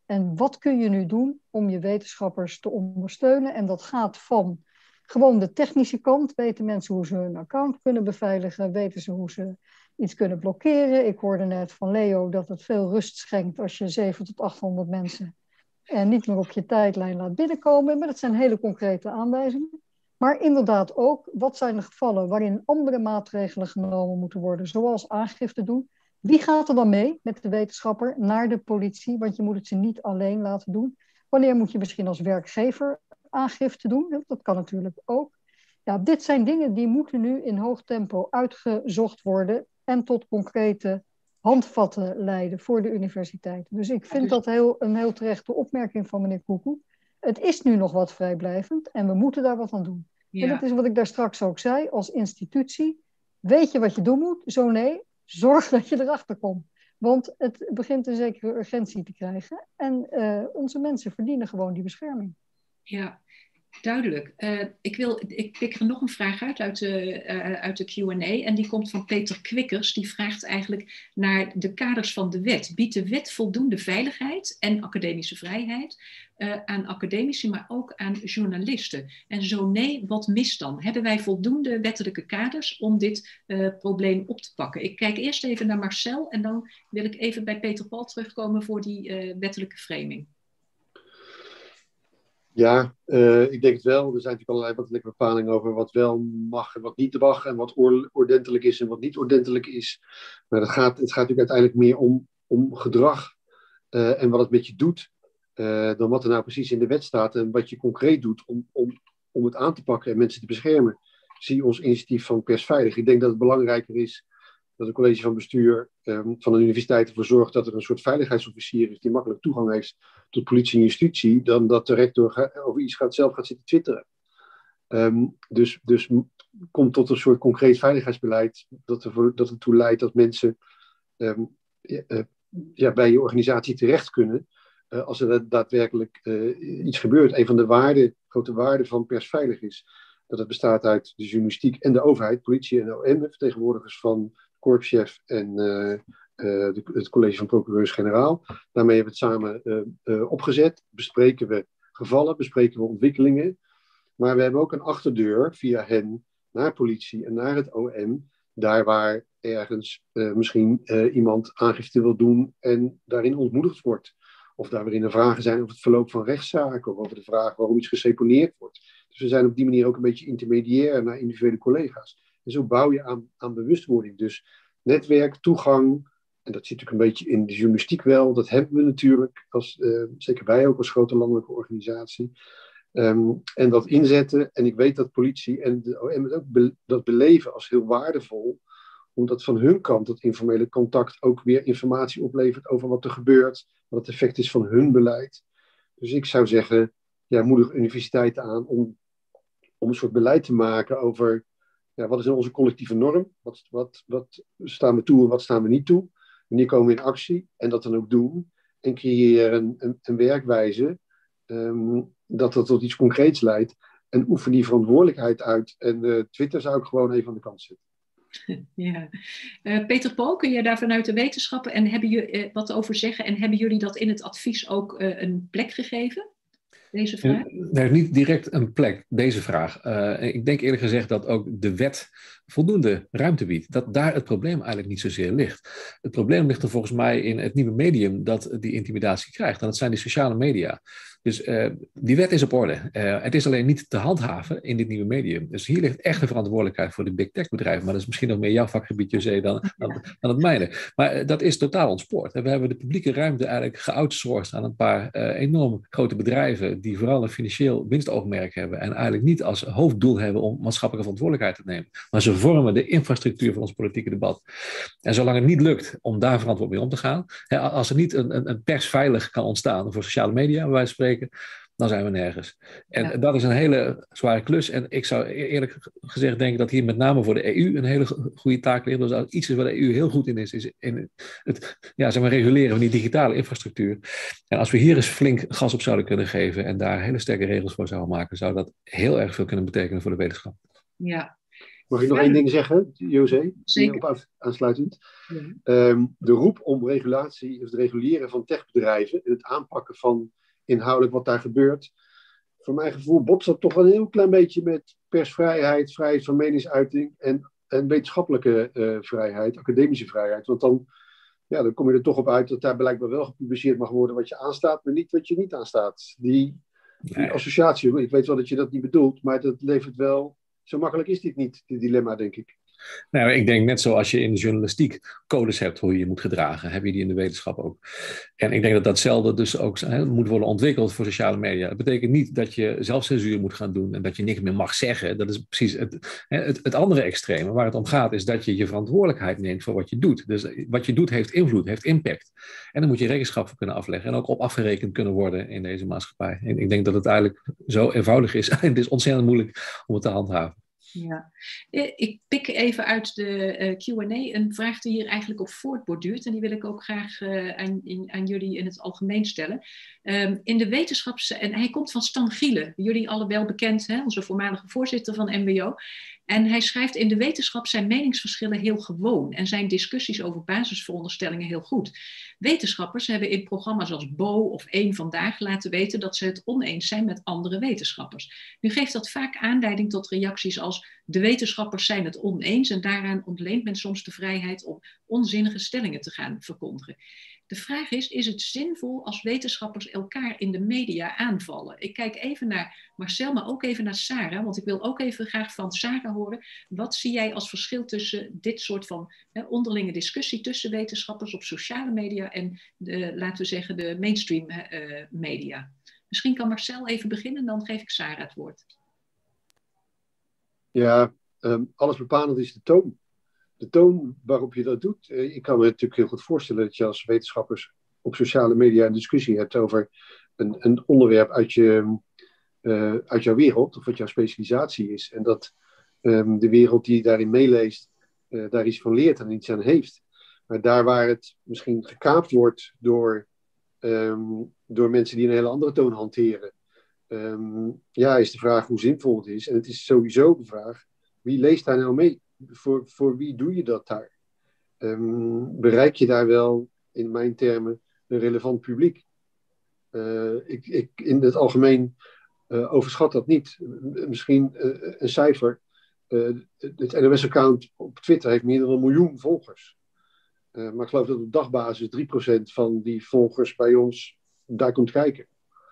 En wat kun je nu doen om je wetenschappers te ondersteunen? En dat gaat van gewoon de technische kant. Weten mensen hoe ze hun account kunnen beveiligen? Weten ze hoe ze iets kunnen blokkeren? Ik hoorde net van Leo dat het veel rust schenkt als je zevenhonderd tot achthonderd mensen en niet meer op je tijdlijn laat binnenkomen. Maar dat zijn hele concrete aanwijzingen. Maar inderdaad ook, wat zijn de gevallen waarin andere maatregelen genomen moeten worden, zoals aangifte doen? Wie gaat er dan mee met de wetenschapper naar de politie? Want je moet het ze niet alleen laten doen. Wanneer moet je misschien als werkgever aangifte doen? Dat kan natuurlijk ook. Ja, dit zijn dingen die moeten nu in hoog tempo uitgezocht worden en tot concrete handvatten leiden voor de universiteiten. Dus ik vind dat heel, een heel terechte opmerking van meneer Koekoek. Het is nu nog wat vrijblijvend en we moeten daar wat aan doen. Ja. En dat is wat ik daar straks ook zei, als institutie. Weet je wat je doen moet? Zo nee, zorg dat je erachter komt. Want het begint een zekere urgentie te krijgen. En uh, onze mensen verdienen gewoon die bescherming. Ja, duidelijk. Uh, ik, wil, ik pik er nog een vraag uit uit de, uh, uit de Q en A. En die komt van Peter Kwikkers. Die vraagt eigenlijk naar de kaders van de wet. Biedt de wet voldoende veiligheid en academische vrijheid uh, aan academici, maar ook aan journalisten? En zo nee, wat mist dan? Hebben wij voldoende wettelijke kaders om dit uh, probleem op te pakken? Ik kijk eerst even naar Marcel en dan wil ik even bij Peter Paul terugkomen voor die uh, wettelijke framing. Ja, uh, ik denk het wel. Er zijn natuurlijk allerlei wettelijke bepalingen over wat wel mag en wat niet mag en wat oor- ordentelijk is en wat niet ordentelijk is. Maar het gaat, het gaat natuurlijk uiteindelijk meer om, om gedrag uh, en wat het met je doet, uh, dan wat er nou precies in de wet staat en wat je concreet doet om, om, om het aan te pakken en mensen te beschermen. Zie ons initiatief van Persveilig. Ik denk dat het belangrijker is dat het college van bestuur um, van de universiteit ervoor zorgt dat er een soort veiligheidsofficier is die makkelijk toegang heeft tot politie en justitie, dan dat de rector ga, over iets gaat, zelf gaat zitten twitteren. Um, dus, dus komt tot een soort concreet veiligheidsbeleid dat ervoor, dat ertoe leidt dat mensen um, uh, ja, bij je organisatie terecht kunnen uh, als er daadwerkelijk uh, iets gebeurt. Een van de waarden, grote waarden van Persveilig is dat het bestaat uit de journalistiek en de overheid, politie en O M, vertegenwoordigers van korpschef en uh, uh, de, het college van procureurs-generaal. Daarmee hebben we het samen uh, uh, opgezet. Bespreken we gevallen, bespreken we ontwikkelingen. Maar we hebben ook een achterdeur via hen naar politie en naar het O M. Daar waar ergens uh, misschien uh, iemand aangifte wil doen en daarin ontmoedigd wordt. Of daar waarin er vragen zijn over het verloop van rechtszaken of over de vraag waarom iets geseponeerd wordt. Dus we zijn op die manier ook een beetje intermediair naar individuele collega's. En zo bouw je aan, aan bewustwording. Dus netwerk, toegang, en dat zit natuurlijk een beetje in de journalistiek wel. Dat hebben we natuurlijk, als, uh, zeker wij ook als grote landelijke organisatie. Um, en dat inzetten. En ik weet dat politie en de O M het ook be- dat beleven als heel waardevol. Omdat van hun kant dat informele contact ook weer informatie oplevert over wat er gebeurt. Wat het effect is van hun beleid. Dus ik zou zeggen, ja, moedig universiteiten aan om, om een soort beleid te maken over ja, wat is nou onze collectieve norm? Wat, wat, wat staan we toe en wat staan we niet toe? Wanneer komen we in actie? En dat dan ook doen. En creëren een, een, een werkwijze um, dat dat tot iets concreets leidt. En oefen die verantwoordelijkheid uit. En uh, Twitter zou ik gewoon even aan de kant zetten. Ja. Uh, Peter Paul, kun je daar vanuit de wetenschappen en hebben je, uh, wat over zeggen? En hebben jullie dat in het advies ook uh, een plek gegeven? Deze vraag? Nee, niet direct een plek, deze vraag. Uh, ik denk eerlijk gezegd dat ook de wet voldoende ruimte biedt. Dat daar het probleem eigenlijk niet zozeer ligt. Het probleem ligt er volgens mij in het nieuwe medium dat die intimidatie krijgt. En dat zijn die sociale media. Dus uh, die wet is op orde. Uh, het is alleen niet te handhaven in dit nieuwe medium. Dus hier ligt echt de verantwoordelijkheid voor de big tech bedrijven. Maar dat is misschien nog meer jouw vakgebied, José, dan, dan, dan het mijne. Maar uh, dat is totaal ontspoord. En we hebben de publieke ruimte eigenlijk geoutsourced aan een paar uh, enorm grote bedrijven die vooral een financieel winstoogmerk hebben en eigenlijk niet als hoofddoel hebben om maatschappelijke verantwoordelijkheid te nemen. Maar ze vormen de infrastructuur van ons politieke debat. En zolang het niet lukt om daar verantwoord mee om te gaan, hè, als er niet een, een, een persveilig kan ontstaan voor sociale media, bij wijze van spreken, dan zijn we nergens. En ja. dat is een hele zware klus. En ik zou eerlijk gezegd denken dat hier met name voor de E U een hele goede taak ligt. Dus als iets is waar de E U heel goed in is, is in het ja, zeg maar, reguleren van die digitale infrastructuur. En als we hier eens flink gas op zouden kunnen geven en daar hele sterke regels voor zouden maken, zou dat heel erg veel kunnen betekenen voor de wetenschap. Ja. Mag ik nog één ding zeggen, José? Zeker. Op aansluitend. Ja. Um, de roep om regulatie, of het reguleren van techbedrijven en het aanpakken van inhoudelijk wat daar gebeurt. Voor mijn gevoel botst dat toch wel een heel klein beetje met persvrijheid, vrijheid van meningsuiting en, en wetenschappelijke uh, vrijheid, academische vrijheid. Want dan, ja, dan kom je er toch op uit dat daar blijkbaar wel gepubliceerd mag worden wat je aanstaat, maar niet wat je niet aanstaat. Die, die Nee. associatie, ik weet wel dat je dat niet bedoelt, maar dat levert wel... Zo makkelijk is dit niet, dit dilemma, denk ik. Nou, ik denk net zoals je in de journalistiek codes hebt hoe je je moet gedragen, heb je die in de wetenschap ook. En ik denk dat datzelfde dus ook he, moet worden ontwikkeld voor sociale media. Dat betekent niet dat je zelfcensuur moet gaan doen en dat je niks meer mag zeggen. Dat is precies het, het, het andere extreme. Waar het om gaat is dat je je verantwoordelijkheid neemt voor wat je doet. Dus wat je doet heeft invloed, heeft impact. En dan moet je rekenschap voor kunnen afleggen en ook op afgerekend kunnen worden in deze maatschappij. En ik denk dat het eigenlijk zo eenvoudig is. Het is ontzettend moeilijk om het te handhaven. Ja, ik pik even uit de uh, Q en A een vraag die hier eigenlijk op voortborduurt. En die wil ik ook graag uh, aan, in, aan jullie in het algemeen stellen. Um, in de wetenschaps... En hij komt van Stan Gielen, jullie alle wel bekend, hè, onze voormalige voorzitter van M B O. En hij schrijft, in de wetenschap zijn meningsverschillen heel gewoon en zijn discussies over basisveronderstellingen heel goed. Wetenschappers hebben in programma's als Bo of Eén Vandaag laten weten dat ze het oneens zijn met andere wetenschappers. Nu geeft dat vaak aanleiding tot reacties als de wetenschappers zijn het oneens en daaraan ontleent men soms de vrijheid om onzinnige stellingen te gaan verkondigen. De vraag is, is het zinvol als wetenschappers elkaar in de media aanvallen? Ik kijk even naar Marcel, maar ook even naar Sarah, want ik wil ook even graag van Sarah horen. Wat zie jij als verschil tussen dit soort van hè, onderlinge discussie tussen wetenschappers op sociale media en de, laten we zeggen, de mainstream uh, media? Misschien kan Marcel even beginnen, dan geef ik Sarah het woord. Ja, um, alles bepalend is de toon. De toon waarop je dat doet. Ik kan me natuurlijk heel goed voorstellen dat je als wetenschappers op sociale media een discussie hebt over een, een onderwerp uit, je, uh, uit jouw wereld, of wat jouw specialisatie is. En dat um, de wereld die daarin meeleest, uh, daar iets van leert en iets aan heeft. Maar daar waar het misschien gekaapt wordt door, um, door mensen die een hele andere toon hanteren, um, ja, is de vraag hoe zinvol het is. En het is sowieso de vraag, wie leest daar nou mee? Voor, voor wie doe je dat daar? Um, bereik je daar wel, in mijn termen, een relevant publiek? Uh, ik, ik in het algemeen uh, overschat dat niet. Misschien uh, een cijfer. Uh, het N O S-account op Twitter heeft meer dan een miljoen volgers. Uh, maar ik geloof dat op dagbasis drie procent van die volgers bij ons daar komt kijken.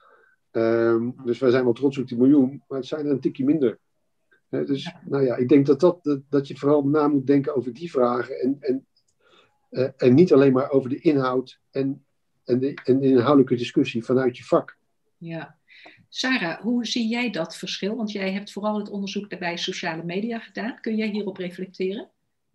Um, dus wij zijn wel trots op die miljoen, maar het zijn er een tikje minder. He, dus nou ja, ik denk dat, dat, dat, dat je vooral na moet denken over die vragen en, en, uh, en niet alleen maar over de inhoud en, en, de, en de inhoudelijke discussie vanuit je vak. Ja. Sarah, hoe zie jij dat verschil? Want jij hebt vooral het onderzoek bij sociale media gedaan. Kun jij hierop reflecteren?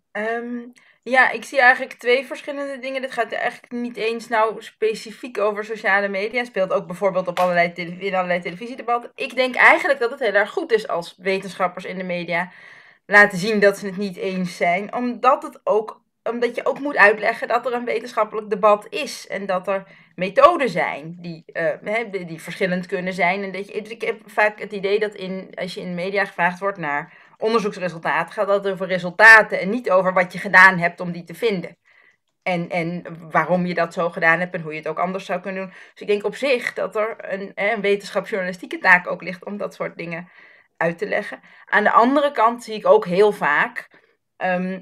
Um, ja, ik zie eigenlijk twee verschillende dingen. Dit gaat eigenlijk niet eens nou specifiek over sociale media. Het speelt ook bijvoorbeeld op allerlei tele- in allerlei televisiedebatten. Ik denk eigenlijk dat het heel erg goed is als wetenschappers in de media laten zien dat ze het niet eens zijn. Omdat, het ook, omdat je ook moet uitleggen dat er een wetenschappelijk debat is. En dat er methoden zijn die, uh, die, die verschillend kunnen zijn. En dat je, ik heb vaak het idee dat in, als je in de media gevraagd wordt naar onderzoeksresultaten, gaat dat over resultaten en niet over wat je gedaan hebt om die te vinden. En, en waarom je dat zo gedaan hebt en hoe je het ook anders zou kunnen doen. Dus ik denk op zich dat er een, een wetenschapsjournalistieke taak ook ligt om dat soort dingen uit te leggen. Aan de andere kant zie ik ook heel vaak um,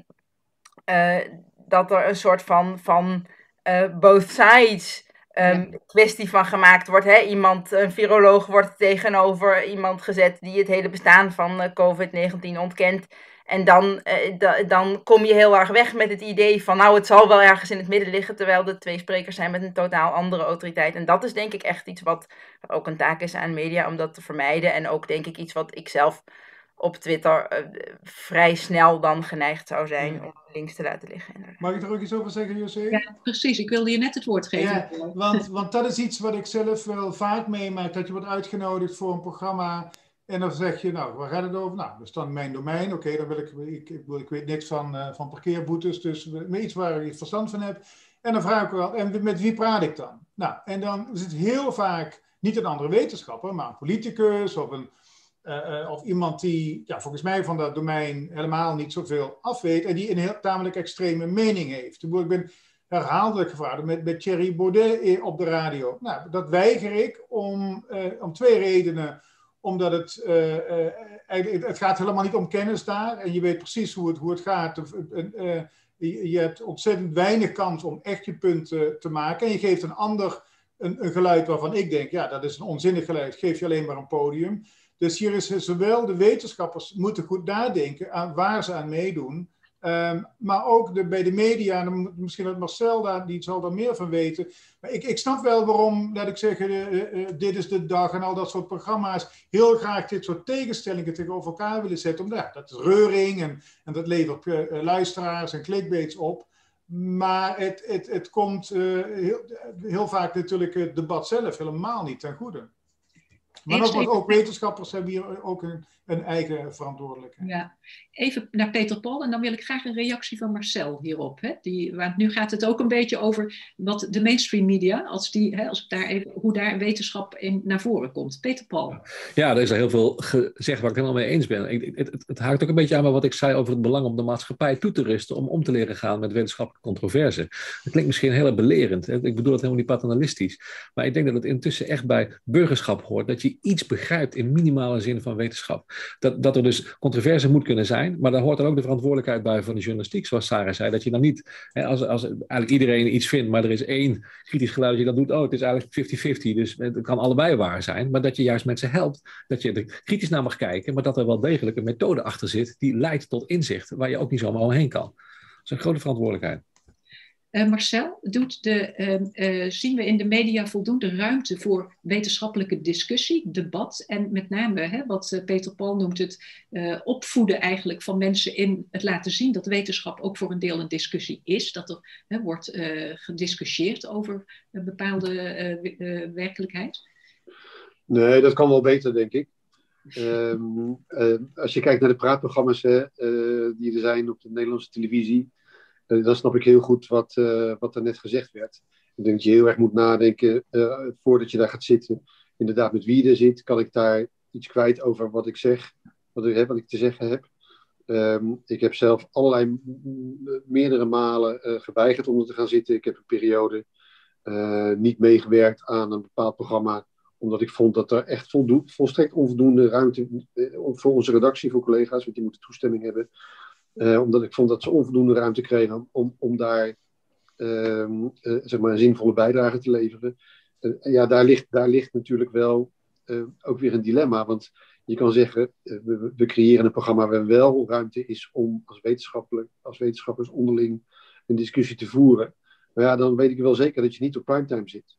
uh, dat er een soort van, van uh, both sides Um, ja. kwestie van gemaakt wordt. Hè? Iemand, een viroloog wordt tegenover iemand gezet die het hele bestaan van uh, covid negentien ontkent. En dan, uh, da, dan kom je heel erg weg met het idee van nou, het zal wel ergens in het midden liggen, terwijl de twee sprekers zijn met een totaal andere autoriteit. En dat is denk ik echt iets wat ook een taak is aan media om dat te vermijden. En ook denk ik iets wat ik zelf op Twitter uh, vrij snel dan geneigd zou zijn ja. om links te laten liggen. Inderdaad. Mag ik er ook iets over zeggen, José? Ja, precies. Ik wilde je net het woord geven. Ja, want, want dat is iets wat ik zelf wel vaak meemaak, dat je wordt uitgenodigd voor een programma en dan zeg je, nou, waar gaat het over? Nou, dat is dan mijn domein. Oké, okay, dan wil ik, ik, ik, ik weet niks van, uh, van parkeerboetes, dus iets waar ik verstand van heb. En dan vraag ik wel, en met wie praat ik dan? Nou, en dan is het heel vaak niet een andere wetenschapper, maar een politicus of een Uh, uh, of iemand die ja, volgens mij van dat domein helemaal niet zoveel afweet en die een heel tamelijk extreme mening heeft. Ik ben herhaaldelijk gevraagd met, met Thierry Baudet op de radio. Nou, dat weiger ik om, uh, om twee redenen. Omdat het, uh, uh, eigenlijk, het gaat helemaal niet om kennis daar en je weet precies hoe het, hoe het gaat. Uh, uh, je, je hebt ontzettend weinig kans om echt je punt uh, te maken en je geeft een ander een, een geluid waarvan ik denk, ja, dat is een onzinnig geluid, geef je alleen maar een podium. Dus hier is zowel de wetenschappers moeten goed nadenken aan waar ze aan meedoen. Um, maar ook de, bij de media, en misschien dat Marcel daar, die zal daar meer van weten. Maar ik, ik snap wel waarom, laat ik zeggen, uh, uh, dit is de dag en al dat soort programma's heel graag dit soort tegenstellingen tegenover elkaar willen zetten. Omdat ja, dat is reuring en, en dat levert uh, luisteraars en clickbaits op. Maar het, het, het komt uh, heel, heel vaak natuurlijk het debat zelf helemaal niet ten goede. Maar ook, ook wetenschappers hebben hier ook een, een eigen verantwoordelijkheid. Ja. Even naar Peter Paul en dan wil ik graag een reactie van Marcel hierop. Hè? Die, want nu gaat het ook een beetje over wat de mainstream media, als die, hè, als daar even, hoe daar wetenschap in naar voren komt. Peter Paul. Ja, er is al heel veel gezegd waar ik het helemaal mee eens ben. Ik, het, het, het haakt ook een beetje aan bij wat ik zei over het belang om de maatschappij toe te rusten, om om te leren gaan met wetenschappelijke controverse. Dat klinkt misschien heel erg belerend. Hè? Ik bedoel het helemaal niet paternalistisch. Maar ik denk dat het intussen echt bij burgerschap hoort, dat je iets begrijpt in minimale zin van wetenschap. Dat, dat er dus controverse moet kunnen zijn, maar daar hoort dan ook de verantwoordelijkheid bij van de journalistiek, zoals Sarah zei, dat je dan niet, hè, als, als eigenlijk iedereen iets vindt, maar er is één kritisch geluid dat je dan doet, oh, het is eigenlijk vijftig vijftig, dus het kan allebei waar zijn, maar dat je juist mensen helpt, dat je er kritisch naar mag kijken, maar dat er wel degelijk een methode achter zit die leidt tot inzicht, waar je ook niet zomaar omheen kan. Dat is een grote verantwoordelijkheid. Uh, Marcel, doet de, uh, uh, zien we in de media voldoende ruimte voor wetenschappelijke discussie, debat en met name, hè, wat uh, Peter Paul noemt het, uh, opvoeden eigenlijk van mensen in het laten zien dat wetenschap ook voor een deel een discussie is, dat er hè, wordt uh, gediscussieerd over een bepaalde uh, uh, werkelijkheid? Nee, dat kan wel beter, denk ik. Um, uh, als je kijkt naar de praatprogramma's uh, die er zijn op de Nederlandse televisie, dan snap ik heel goed wat, uh, wat er net gezegd werd. Ik denk dat je heel erg moet nadenken uh, voordat je daar gaat zitten. Inderdaad, met wie er zit, kan ik daar iets kwijt over wat ik zeg, wat ik, wat ik te zeggen heb. Um, ik heb zelf allerlei m- meerdere malen uh, geweigerd om er te gaan zitten. Ik heb een periode uh, niet meegewerkt aan een bepaald programma, omdat ik vond dat er echt voldo- volstrekt onvoldoende ruimte uh, voor onze redactie, voor collega's, want die moeten toestemming hebben. Uh, omdat ik vond dat ze onvoldoende ruimte kregen om, om daar uh, uh, zeg maar een zinvolle bijdrage te leveren. Uh, ja, daar ligt, daar ligt natuurlijk wel uh, ook weer een dilemma. Want je kan zeggen, uh, we, we creëren een programma waar wel ruimte is om als, wetenschappelijk, als wetenschappers onderling een discussie te voeren. Maar ja, dan weet ik wel zeker dat je niet op primetime zit.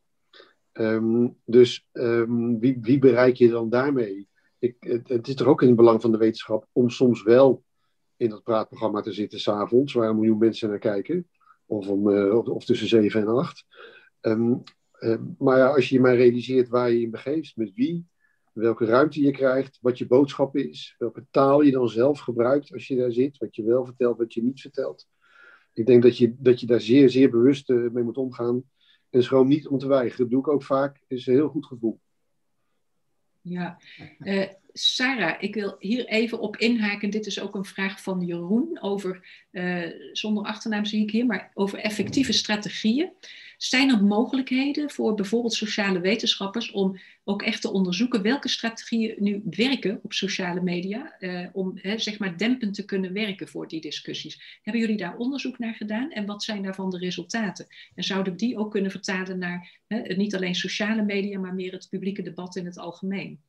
Um, dus um, wie, wie bereik je dan daarmee? Ik, het, het is toch ook in het belang van de wetenschap om soms wel in dat praatprogramma te zitten 's avonds, waar een miljoen mensen naar kijken. Of, om, uh, of, of tussen zeven en acht. Um, uh, maar ja, als je je maar realiseert waar je in begeeft, met wie, welke ruimte je krijgt, wat je boodschap is, welke taal je dan zelf gebruikt als je daar zit, wat je wel vertelt, wat je niet vertelt. Ik denk dat je, dat je daar zeer, zeer bewust uh, mee moet omgaan. En schroom niet om te weigeren. Dat doe ik ook vaak. Het is een heel goed gevoel. Ja, uh, Sarah, ik wil hier even op inhaken. Dit is ook een vraag van Jeroen over, uh, zonder achternaam zie ik hier, maar over effectieve strategieën. Zijn er mogelijkheden voor bijvoorbeeld sociale wetenschappers om ook echt te onderzoeken welke strategieën nu werken op sociale media, uh, om hè, zeg maar dempend te kunnen werken voor die discussies? Hebben jullie daar onderzoek naar gedaan en wat zijn daarvan de resultaten? En zouden we die ook kunnen vertalen naar hè, niet alleen sociale media, maar meer het publieke debat in het algemeen?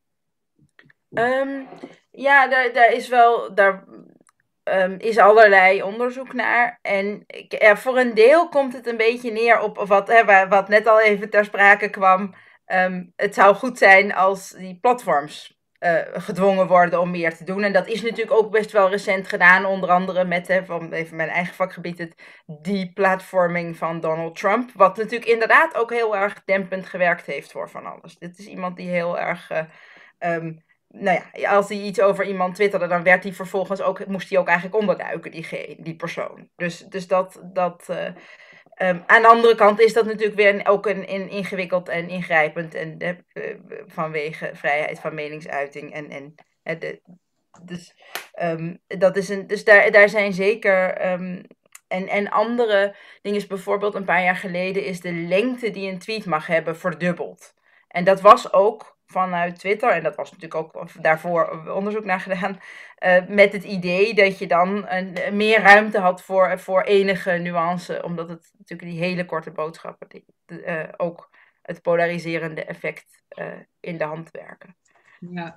Um, ja, daar, daar is wel... Daar... Um, is allerlei onderzoek naar. En ik, ja, voor een deel komt het een beetje neer op wat, hè, wat net al even ter sprake kwam. Um, het zou goed zijn als die platforms uh, gedwongen worden om meer te doen. En dat is natuurlijk ook best wel recent gedaan. Onder andere met, hè, van even mijn eigen vakgebied, het deplatforming van Donald Trump. Wat natuurlijk inderdaad ook heel erg dempend gewerkt heeft voor van alles. Dit is iemand die heel erg... Uh, um, Nou ja, als hij iets over iemand twitterde, dan werd hij vervolgens ook, moest hij ook eigenlijk onderduiken, die, die persoon. Dus, dus dat, dat uh, Um, aan de andere kant is dat natuurlijk weer een, ook een, een ingewikkeld en ingrijpend en uh, uh, vanwege vrijheid van meningsuiting en, en uh, de, dus um, dat is een, dus daar, daar zijn zeker um, en, en andere dingen is bijvoorbeeld een paar jaar geleden is de lengte die een tweet mag hebben verdubbeld. En dat was ook vanuit Twitter, en dat was natuurlijk ook daarvoor onderzoek naar gedaan, uh, met het idee dat je dan een, meer ruimte had voor, voor enige nuance, omdat het natuurlijk die hele korte boodschappen die, uh, ook het polariserende effect uh, in de hand werken. Ja.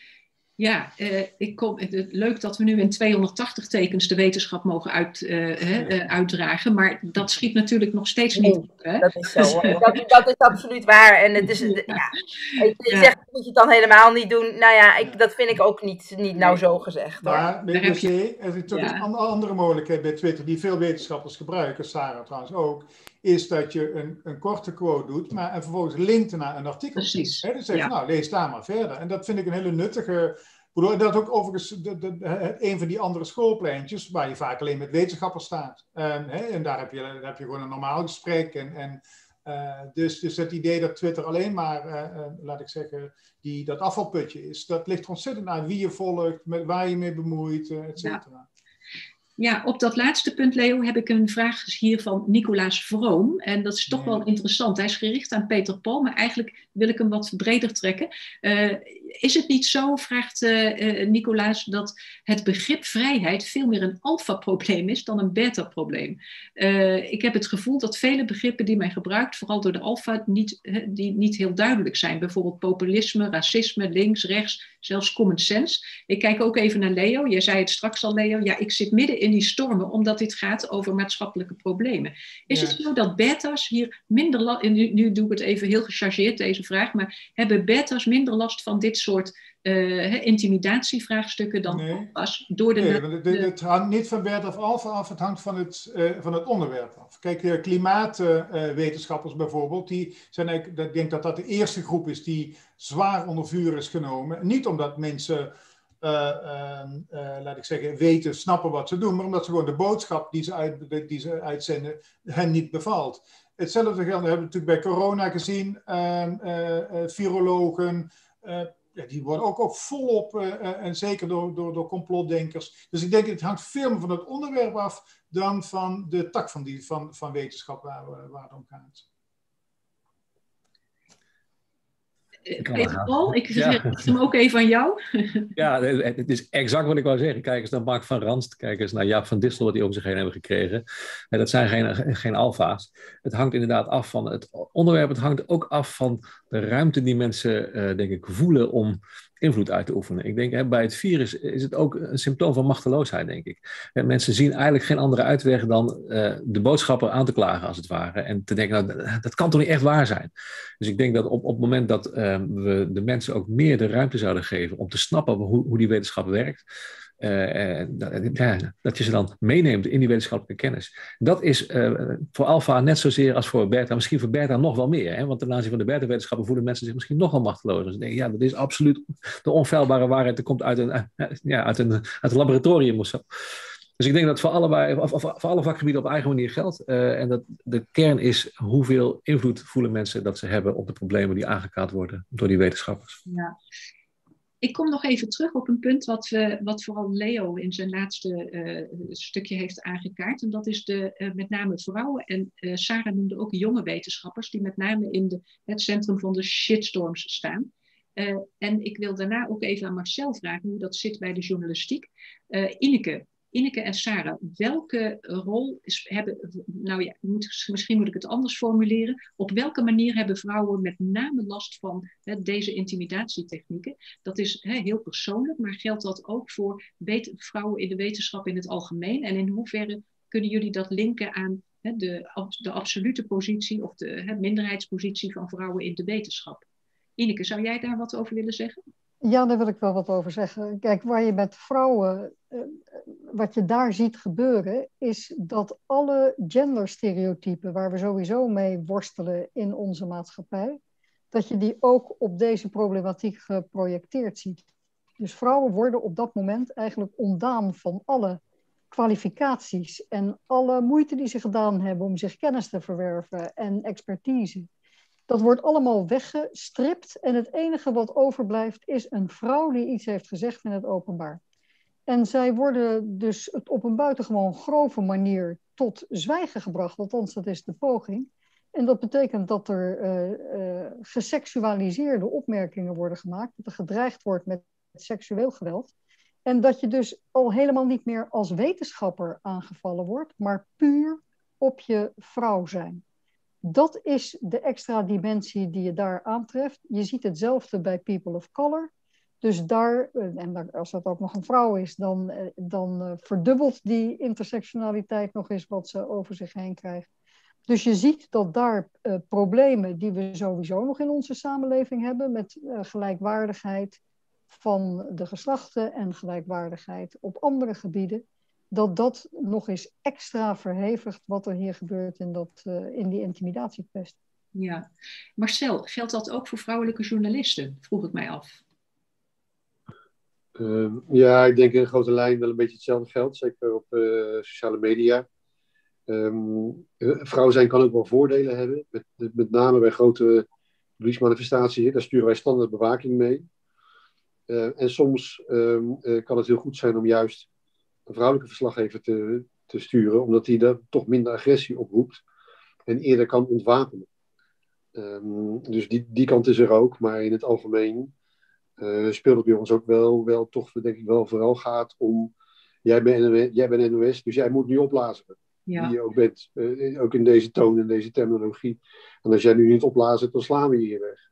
Ja, uh, ik kom, uh, leuk dat we nu in tweehonderdtachtig tekens de wetenschap mogen uit, uh, uh, uitdragen, maar dat schiet natuurlijk nog steeds niet op. Hè? Dat is zo, dat, dat is absoluut waar. En het is, ja. Ja, ik ja. zeg, moet je het dan helemaal niet doen? Nou ja, ik, dat vind ik ook niet, niet nou zo gezegd. Hoor. Maar met W C, er is toch ja. een andere mogelijkheid bij Twitter, die veel wetenschappers gebruiken, Sarah trouwens ook, is dat je een, een korte quote doet, maar en vervolgens linkt naar een artikel. Precies. Hè, dus zeg je, ja. nou, lees daar maar verder. En dat vind ik een hele nuttige... Dat ook overigens de, de, de, een van die andere schoolpleintjes, waar je vaak alleen met wetenschappers staat. En, hè, en daar, heb je, daar heb je gewoon een normaal gesprek. En, en, uh, dus, dus het idee dat Twitter alleen maar, uh, uh, laat ik zeggen, die, dat afvalputje is, dat ligt ontzettend aan wie je volgt, met waar je mee bemoeit, uh, et cetera. Ja. Ja, op dat laatste punt, Leo, heb ik een vraag hier van Nicolaas Vroom. En dat is toch ja. wel interessant. Hij is gericht aan Peter Paul, maar eigenlijk wil ik hem wat breder trekken. Uh, is het niet zo, vraagt uh, uh, Nicolaas, dat het begrip vrijheid veel meer een alfa-probleem is dan een beta-probleem? Uh, ik heb het gevoel dat vele begrippen die men gebruikt, vooral door de alfa, niet, uh, die niet heel duidelijk zijn. Bijvoorbeeld populisme, racisme, links, rechts, zelfs common sense. Ik kijk ook even naar Leo. Jij zei het straks al, Leo. Ja, ik zit midden in die stormen, omdat dit gaat over maatschappelijke problemen. Is ja. het zo dat beta's hier minder last, nu, nu doe ik het even heel gechargeerd deze vraag, maar hebben beta's minder last van dit soort uh, intimidatievraagstukken dan nee. alfa's? Door de, nee, de, de, het hangt niet van beta of alfa af, het hangt van het, uh, van het onderwerp af. Kijk, uh, klimaatwetenschappers uh, bijvoorbeeld, die zijn eigenlijk, ik denk dat dat de eerste groep is die zwaar onder vuur is genomen. Niet omdat mensen Uh, uh, uh, laat ik zeggen, weten, snappen wat ze doen, maar omdat ze gewoon de boodschap die ze, uit, die ze uitzenden hen niet bevalt. Hetzelfde geldt, hebben we natuurlijk bij corona gezien, uh, uh, uh, virologen, uh, ja, die worden ook, ook volop, uh, uh, en zeker door, door, door complotdenkers. Dus ik denk, het hangt veel meer van het onderwerp af dan van de tak van, die, van, van wetenschap waar, waar het om gaat. Peter Paul, ik ja. hem ook even aan jou. Ja, het is exact wat ik wou zeggen. Kijk eens naar Mark van Ranst, kijk eens naar Jaap van Distel, wat die over zich heen hebben gekregen. En dat zijn geen, geen alfa's. Het hangt inderdaad af van het onderwerp, het hangt ook af van de ruimte die mensen, uh, denk ik, voelen om invloed uit te oefenen. Ik denk, hè, bij het virus is het ook een symptoom van machteloosheid, denk ik. En mensen zien eigenlijk geen andere uitweg dan uh, de boodschapper aan te klagen, als het ware. En te denken, nou, dat kan toch niet echt waar zijn. Dus ik denk dat op, op het moment dat uh, we de mensen ook meer de ruimte zouden geven om te snappen hoe, hoe die wetenschap werkt, Uh, dat, ja, dat je ze dan meeneemt in die wetenschappelijke kennis. Dat is uh, voor alfa net zozeer als voor beta, misschien voor beta nog wel meer. Hè? Want ten aanzien van de beta-wetenschappen voelen mensen zich misschien nog wel machteloos. Dus denken, ja, dat is absoluut de onfeilbare waarheid. Dat komt uit een, uh, ja, uit een, uit een laboratorium of zo. Dus ik denk dat voor, allebei, of, of, voor alle vakgebieden op eigen manier geldt. Uh, en dat de kern is hoeveel invloed voelen mensen dat ze hebben op de problemen die aangekaart worden door die wetenschappers. Ja. Ik kom nog even terug op een punt wat, we, wat vooral Leo in zijn laatste uh, stukje heeft aangekaart. En dat is de, uh, met name vrouwen. En uh, Sarah noemde ook jonge wetenschappers die met name in de, het centrum van de shitstorms staan. Uh, en ik wil daarna ook even aan Marcel vragen hoe dat zit bij de journalistiek. Uh, Ineke, Ineke en Sarah, welke rol is, hebben, nou ja, moet, misschien moet ik het anders formuleren. Op welke manier hebben vrouwen met name last van hè, deze intimidatietechnieken? Dat is hè, heel persoonlijk, maar geldt dat ook voor wet, vrouwen in de wetenschap in het algemeen? En in hoeverre kunnen jullie dat linken aan hè, de, de absolute positie of de hè, minderheidspositie van vrouwen in de wetenschap? Ineke, zou jij daar wat over willen zeggen? Ja, daar wil ik wel wat over zeggen. Kijk, waar je met vrouwen, uh, wat je daar ziet gebeuren, is dat alle genderstereotypen waar we sowieso mee worstelen in onze maatschappij, dat je die ook op deze problematiek geprojecteerd ziet. Dus vrouwen worden op dat moment eigenlijk ontdaan van alle kwalificaties en alle moeite die ze gedaan hebben om zich kennis te verwerven en expertise, dat wordt allemaal weggestript en het enige wat overblijft is een vrouw die iets heeft gezegd in het openbaar. En zij worden dus op een buitengewoon grove manier tot zwijgen gebracht, althans dat is de poging. En dat betekent dat er uh, uh, geseksualiseerde opmerkingen worden gemaakt, dat er gedreigd wordt met seksueel geweld. En dat je dus al helemaal niet meer als wetenschapper aangevallen wordt, maar puur op je vrouw zijn. Dat is de extra dimensie die je daar aantreft. Je ziet hetzelfde bij people of color. Dus daar, en als dat ook nog een vrouw is, dan, dan verdubbelt die intersectionaliteit nog eens wat ze over zich heen krijgt. Dus je ziet dat daar uh, problemen die we sowieso nog in onze samenleving hebben, met uh, gelijkwaardigheid van de geslachten en gelijkwaardigheid op andere gebieden, dat dat nog eens extra verhevigt wat er hier gebeurt in, dat, uh, in die intimidatiekwestie. Ja. Marcel, geldt dat ook voor vrouwelijke journalisten? Vroeg ik mij af. Uh, ja, ik denk in grote lijn wel een beetje hetzelfde geldt, zeker op uh, sociale media. Um, vrouw zijn kan ook wel voordelen hebben, met, met name bij grote publieksmanifestaties. Daar sturen wij standaard bewaking mee. Uh, en soms um, uh, kan het heel goed zijn om juist een vrouwelijke verslaggever te, te sturen, omdat die daar toch minder agressie oproept en eerder kan ontwapenen. Um, dus die, die kant is er ook, maar in het algemeen uh, speelt het bij ons ook wel, wel toch, denk ik wel, vooral gaat om, jij bent, jij bent N O S, dus jij moet nu opblazen. Ja. Die je ook bent, uh, ook in deze toon en deze terminologie. En als jij nu niet opblazen, dan slaan we je hier weg.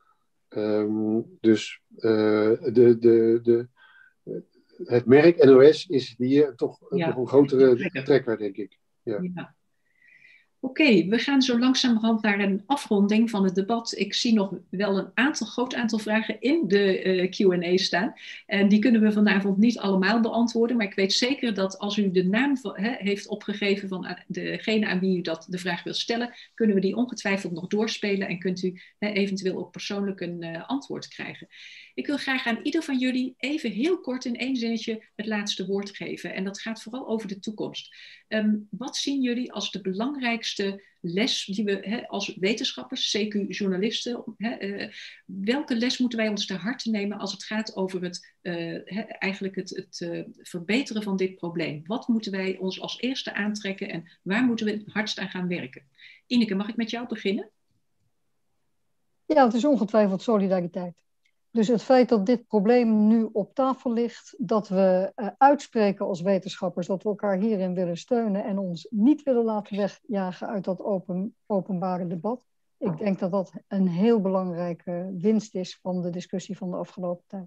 Um, dus uh, de, de, de, het merk N O S is hier toch, ja, toch een grotere trekker, trekker denk ik. Ja. Ja. Oké, okay, we gaan zo langzamerhand naar een afronding van het debat. Ik zie nog wel een aantal, groot aantal vragen in de uh, Q en A staan. En die kunnen we vanavond niet allemaal beantwoorden. Maar ik weet zeker dat als u de naam van, he, heeft opgegeven van degene aan wie u dat, de vraag wil stellen, kunnen we die ongetwijfeld nog doorspelen en kunt u he, eventueel ook persoonlijk een uh, antwoord krijgen. Ik wil graag aan ieder van jullie even heel kort in één zinnetje het laatste woord geven. En dat gaat vooral over de toekomst. Um, wat zien jullie als de belangrijkste les die we he, als wetenschappers, C Q-journalisten, uh, welke les moeten wij ons ter harte nemen als het gaat over het, uh, he, eigenlijk het, het uh, verbeteren van dit probleem? Wat moeten wij ons als eerste aantrekken en waar moeten we het hardst aan gaan werken? Ineke, mag ik met jou beginnen? Ja, het is ongetwijfeld solidariteit. Dus het feit dat dit probleem nu op tafel ligt, dat we uh, uitspreken als wetenschappers dat we elkaar hierin willen steunen en ons niet willen laten wegjagen uit dat open, openbare debat. Ik denk dat dat een heel belangrijke winst is van de discussie van de afgelopen tijd.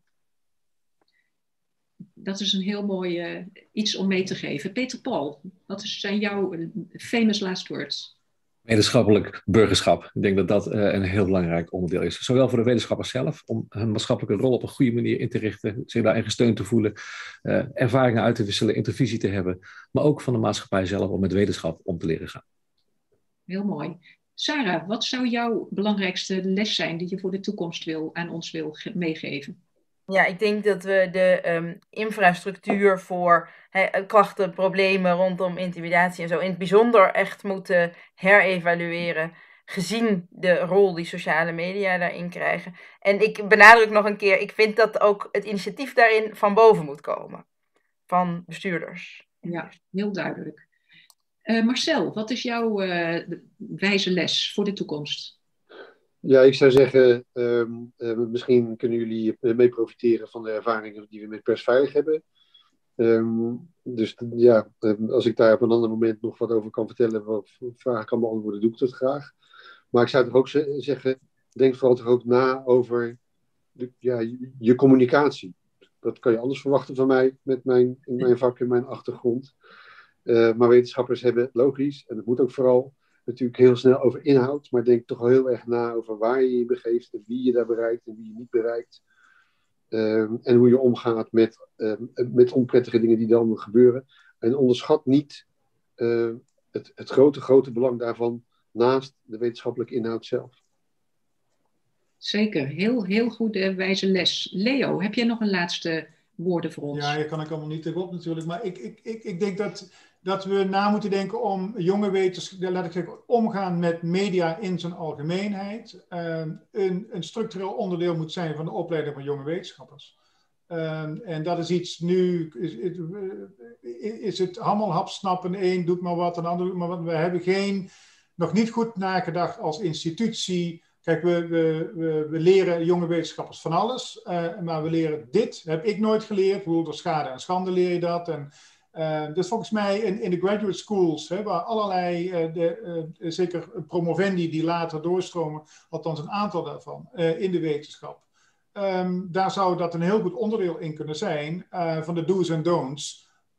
Dat is een heel mooi uh, iets om mee te geven. Peter Paul, wat zijn jouw uh, famous last words? Wetenschappelijk burgerschap. Ik denk dat dat uh, een heel belangrijk onderdeel is. Zowel voor de wetenschappers zelf, om hun maatschappelijke rol op een goede manier in te richten, zich daarin gesteund te voelen, uh, ervaringen uit te wisselen, intervisie te hebben, maar ook van de maatschappij zelf om met wetenschap om te leren gaan. Heel mooi. Sarah, wat zou jouw belangrijkste les zijn die je voor de toekomst wil, aan ons wil meegeven? Ja, ik denk dat we de um, infrastructuur voor he, klachten, problemen rondom intimidatie en zo in het bijzonder echt moeten herevalueren, gezien de rol die sociale media daarin krijgen. En ik benadruk nog een keer, ik vind dat ook het initiatief daarin van boven moet komen, van bestuurders. Ja, heel duidelijk. Uh, Marcel, wat is jouw uh, wijze les voor de toekomst? Ja, ik zou zeggen, um, uh, misschien kunnen jullie mee profiteren van de ervaringen die we met persveilig hebben. Um, dus ja, als ik daar op een ander moment nog wat over kan vertellen, wat vragen kan beantwoorden, doe ik dat graag. Maar ik zou toch ook zeggen, denk vooral toch ook na over de, ja, je, je communicatie. Dat kan je anders verwachten van mij, met mijn, in mijn vak en mijn achtergrond. Uh, maar wetenschappers hebben logisch, en dat moet ook vooral, natuurlijk heel snel over inhoud, maar denk toch wel heel erg na over waar je je begeeft en wie je daar bereikt en wie je niet bereikt. Um, en hoe je omgaat met, um, met onprettige dingen die dan gebeuren. En onderschat niet uh, het, het grote, grote belang daarvan naast de wetenschappelijke inhoud zelf. Zeker, heel, heel goede wijze les. Leo, heb jij nog een laatste woorden voor ons. Ja, hier kan ik allemaal niet tegenop natuurlijk. Maar ik, ik, ik, ik denk dat, dat we na moeten denken om jonge wetenschappers, laat ik zeggen, omgaan met media in zijn algemeenheid. Uh, een, een structureel onderdeel moet zijn van de opleiding van jonge wetenschappers. Uh, en dat is iets nu, is, is, is het hammelhap snappen, een doet maar wat, een ander doet maar wat. We hebben geen, nog niet goed nagedacht als institutie. Kijk, we, we, we, we leren jonge wetenschappers van alles, uh, maar we leren dit, heb ik nooit geleerd. Door schade en schande leer je dat. En, uh, dus volgens mij in, in de graduate schools, hè, waar allerlei, uh, de, uh, zeker promovendi die later doorstromen, althans een aantal daarvan, uh, in de wetenschap. Um, daar zou dat een heel goed onderdeel in kunnen zijn uh, van de do's en don'ts.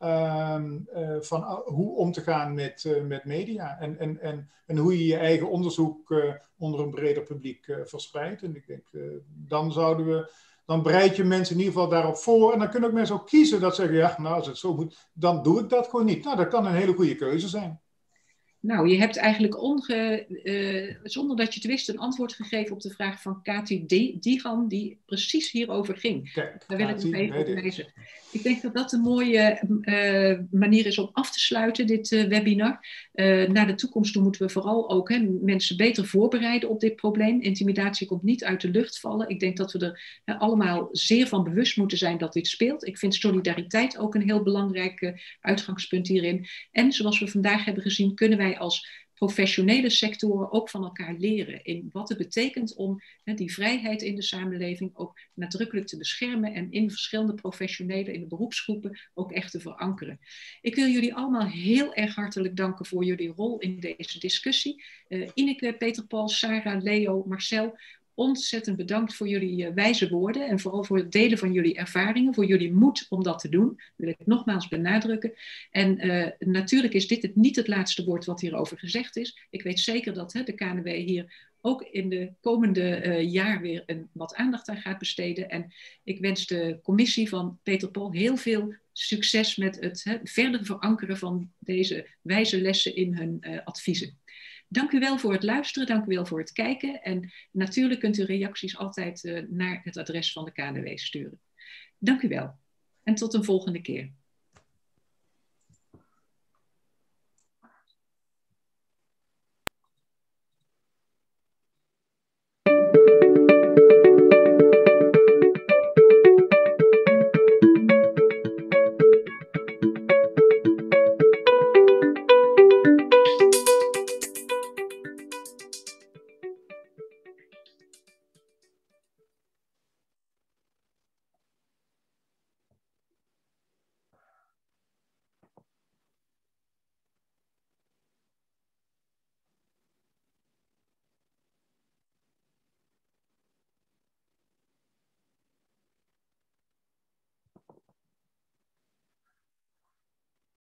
Um, uh, van uh, hoe om te gaan met, uh, met media en, en, en, en hoe je je eigen onderzoek uh, onder een breder publiek uh, verspreidt. En ik denk, uh, dan zouden we, dan bereid je mensen in ieder geval daarop voor. En dan kunnen ook mensen ook kiezen dat zeggen, ja, nou als het zo moet, dan doe ik dat gewoon niet. Nou, dat kan een hele goede keuze zijn. Nou, je hebt eigenlijk onge, uh, zonder dat je het wist een antwoord gegeven op de vraag van Kati Digan, die precies hierover ging. Kijk, daar wil Kati, ik nog even op nee, wijzen. Ik denk dat dat een mooie uh, manier is om af te sluiten, dit uh, webinar. Uh, naar de toekomst toe moeten we vooral ook hè, mensen beter voorbereiden op dit probleem. Intimidatie komt niet uit de lucht vallen. Ik denk dat we er uh, allemaal zeer van bewust moeten zijn dat dit speelt. Ik vind solidariteit ook een heel belangrijk uh, uitgangspunt hierin. En zoals we vandaag hebben gezien, kunnen wij als professionele sectoren ook van elkaar leren in wat het betekent om hè, die vrijheid in de samenleving ook nadrukkelijk te beschermen en in verschillende professionele, in de beroepsgroepen ook echt te verankeren. Ik wil jullie allemaal heel erg hartelijk danken voor jullie rol in deze discussie. Uh, Ineke, Peter Paul, Sarah, Leo, Marcel, ontzettend bedankt voor jullie uh, wijze woorden en vooral voor het delen van jullie ervaringen, voor jullie moed om dat te doen. Dat wil ik nogmaals benadrukken. En uh, natuurlijk is dit het, niet het laatste woord wat hierover gezegd is. Ik weet zeker dat hè, de K N W hier ook in de komende uh, jaar weer een, wat aandacht aan gaat besteden. En ik wens de commissie van Peter Paul heel veel succes met het hè, verder verankeren van deze wijze lessen in hun uh, adviezen. Dank u wel voor het luisteren, dank u wel voor het kijken. En natuurlijk kunt u reacties altijd uh, naar het adres van de K N W sturen. Dank u wel en tot een volgende keer.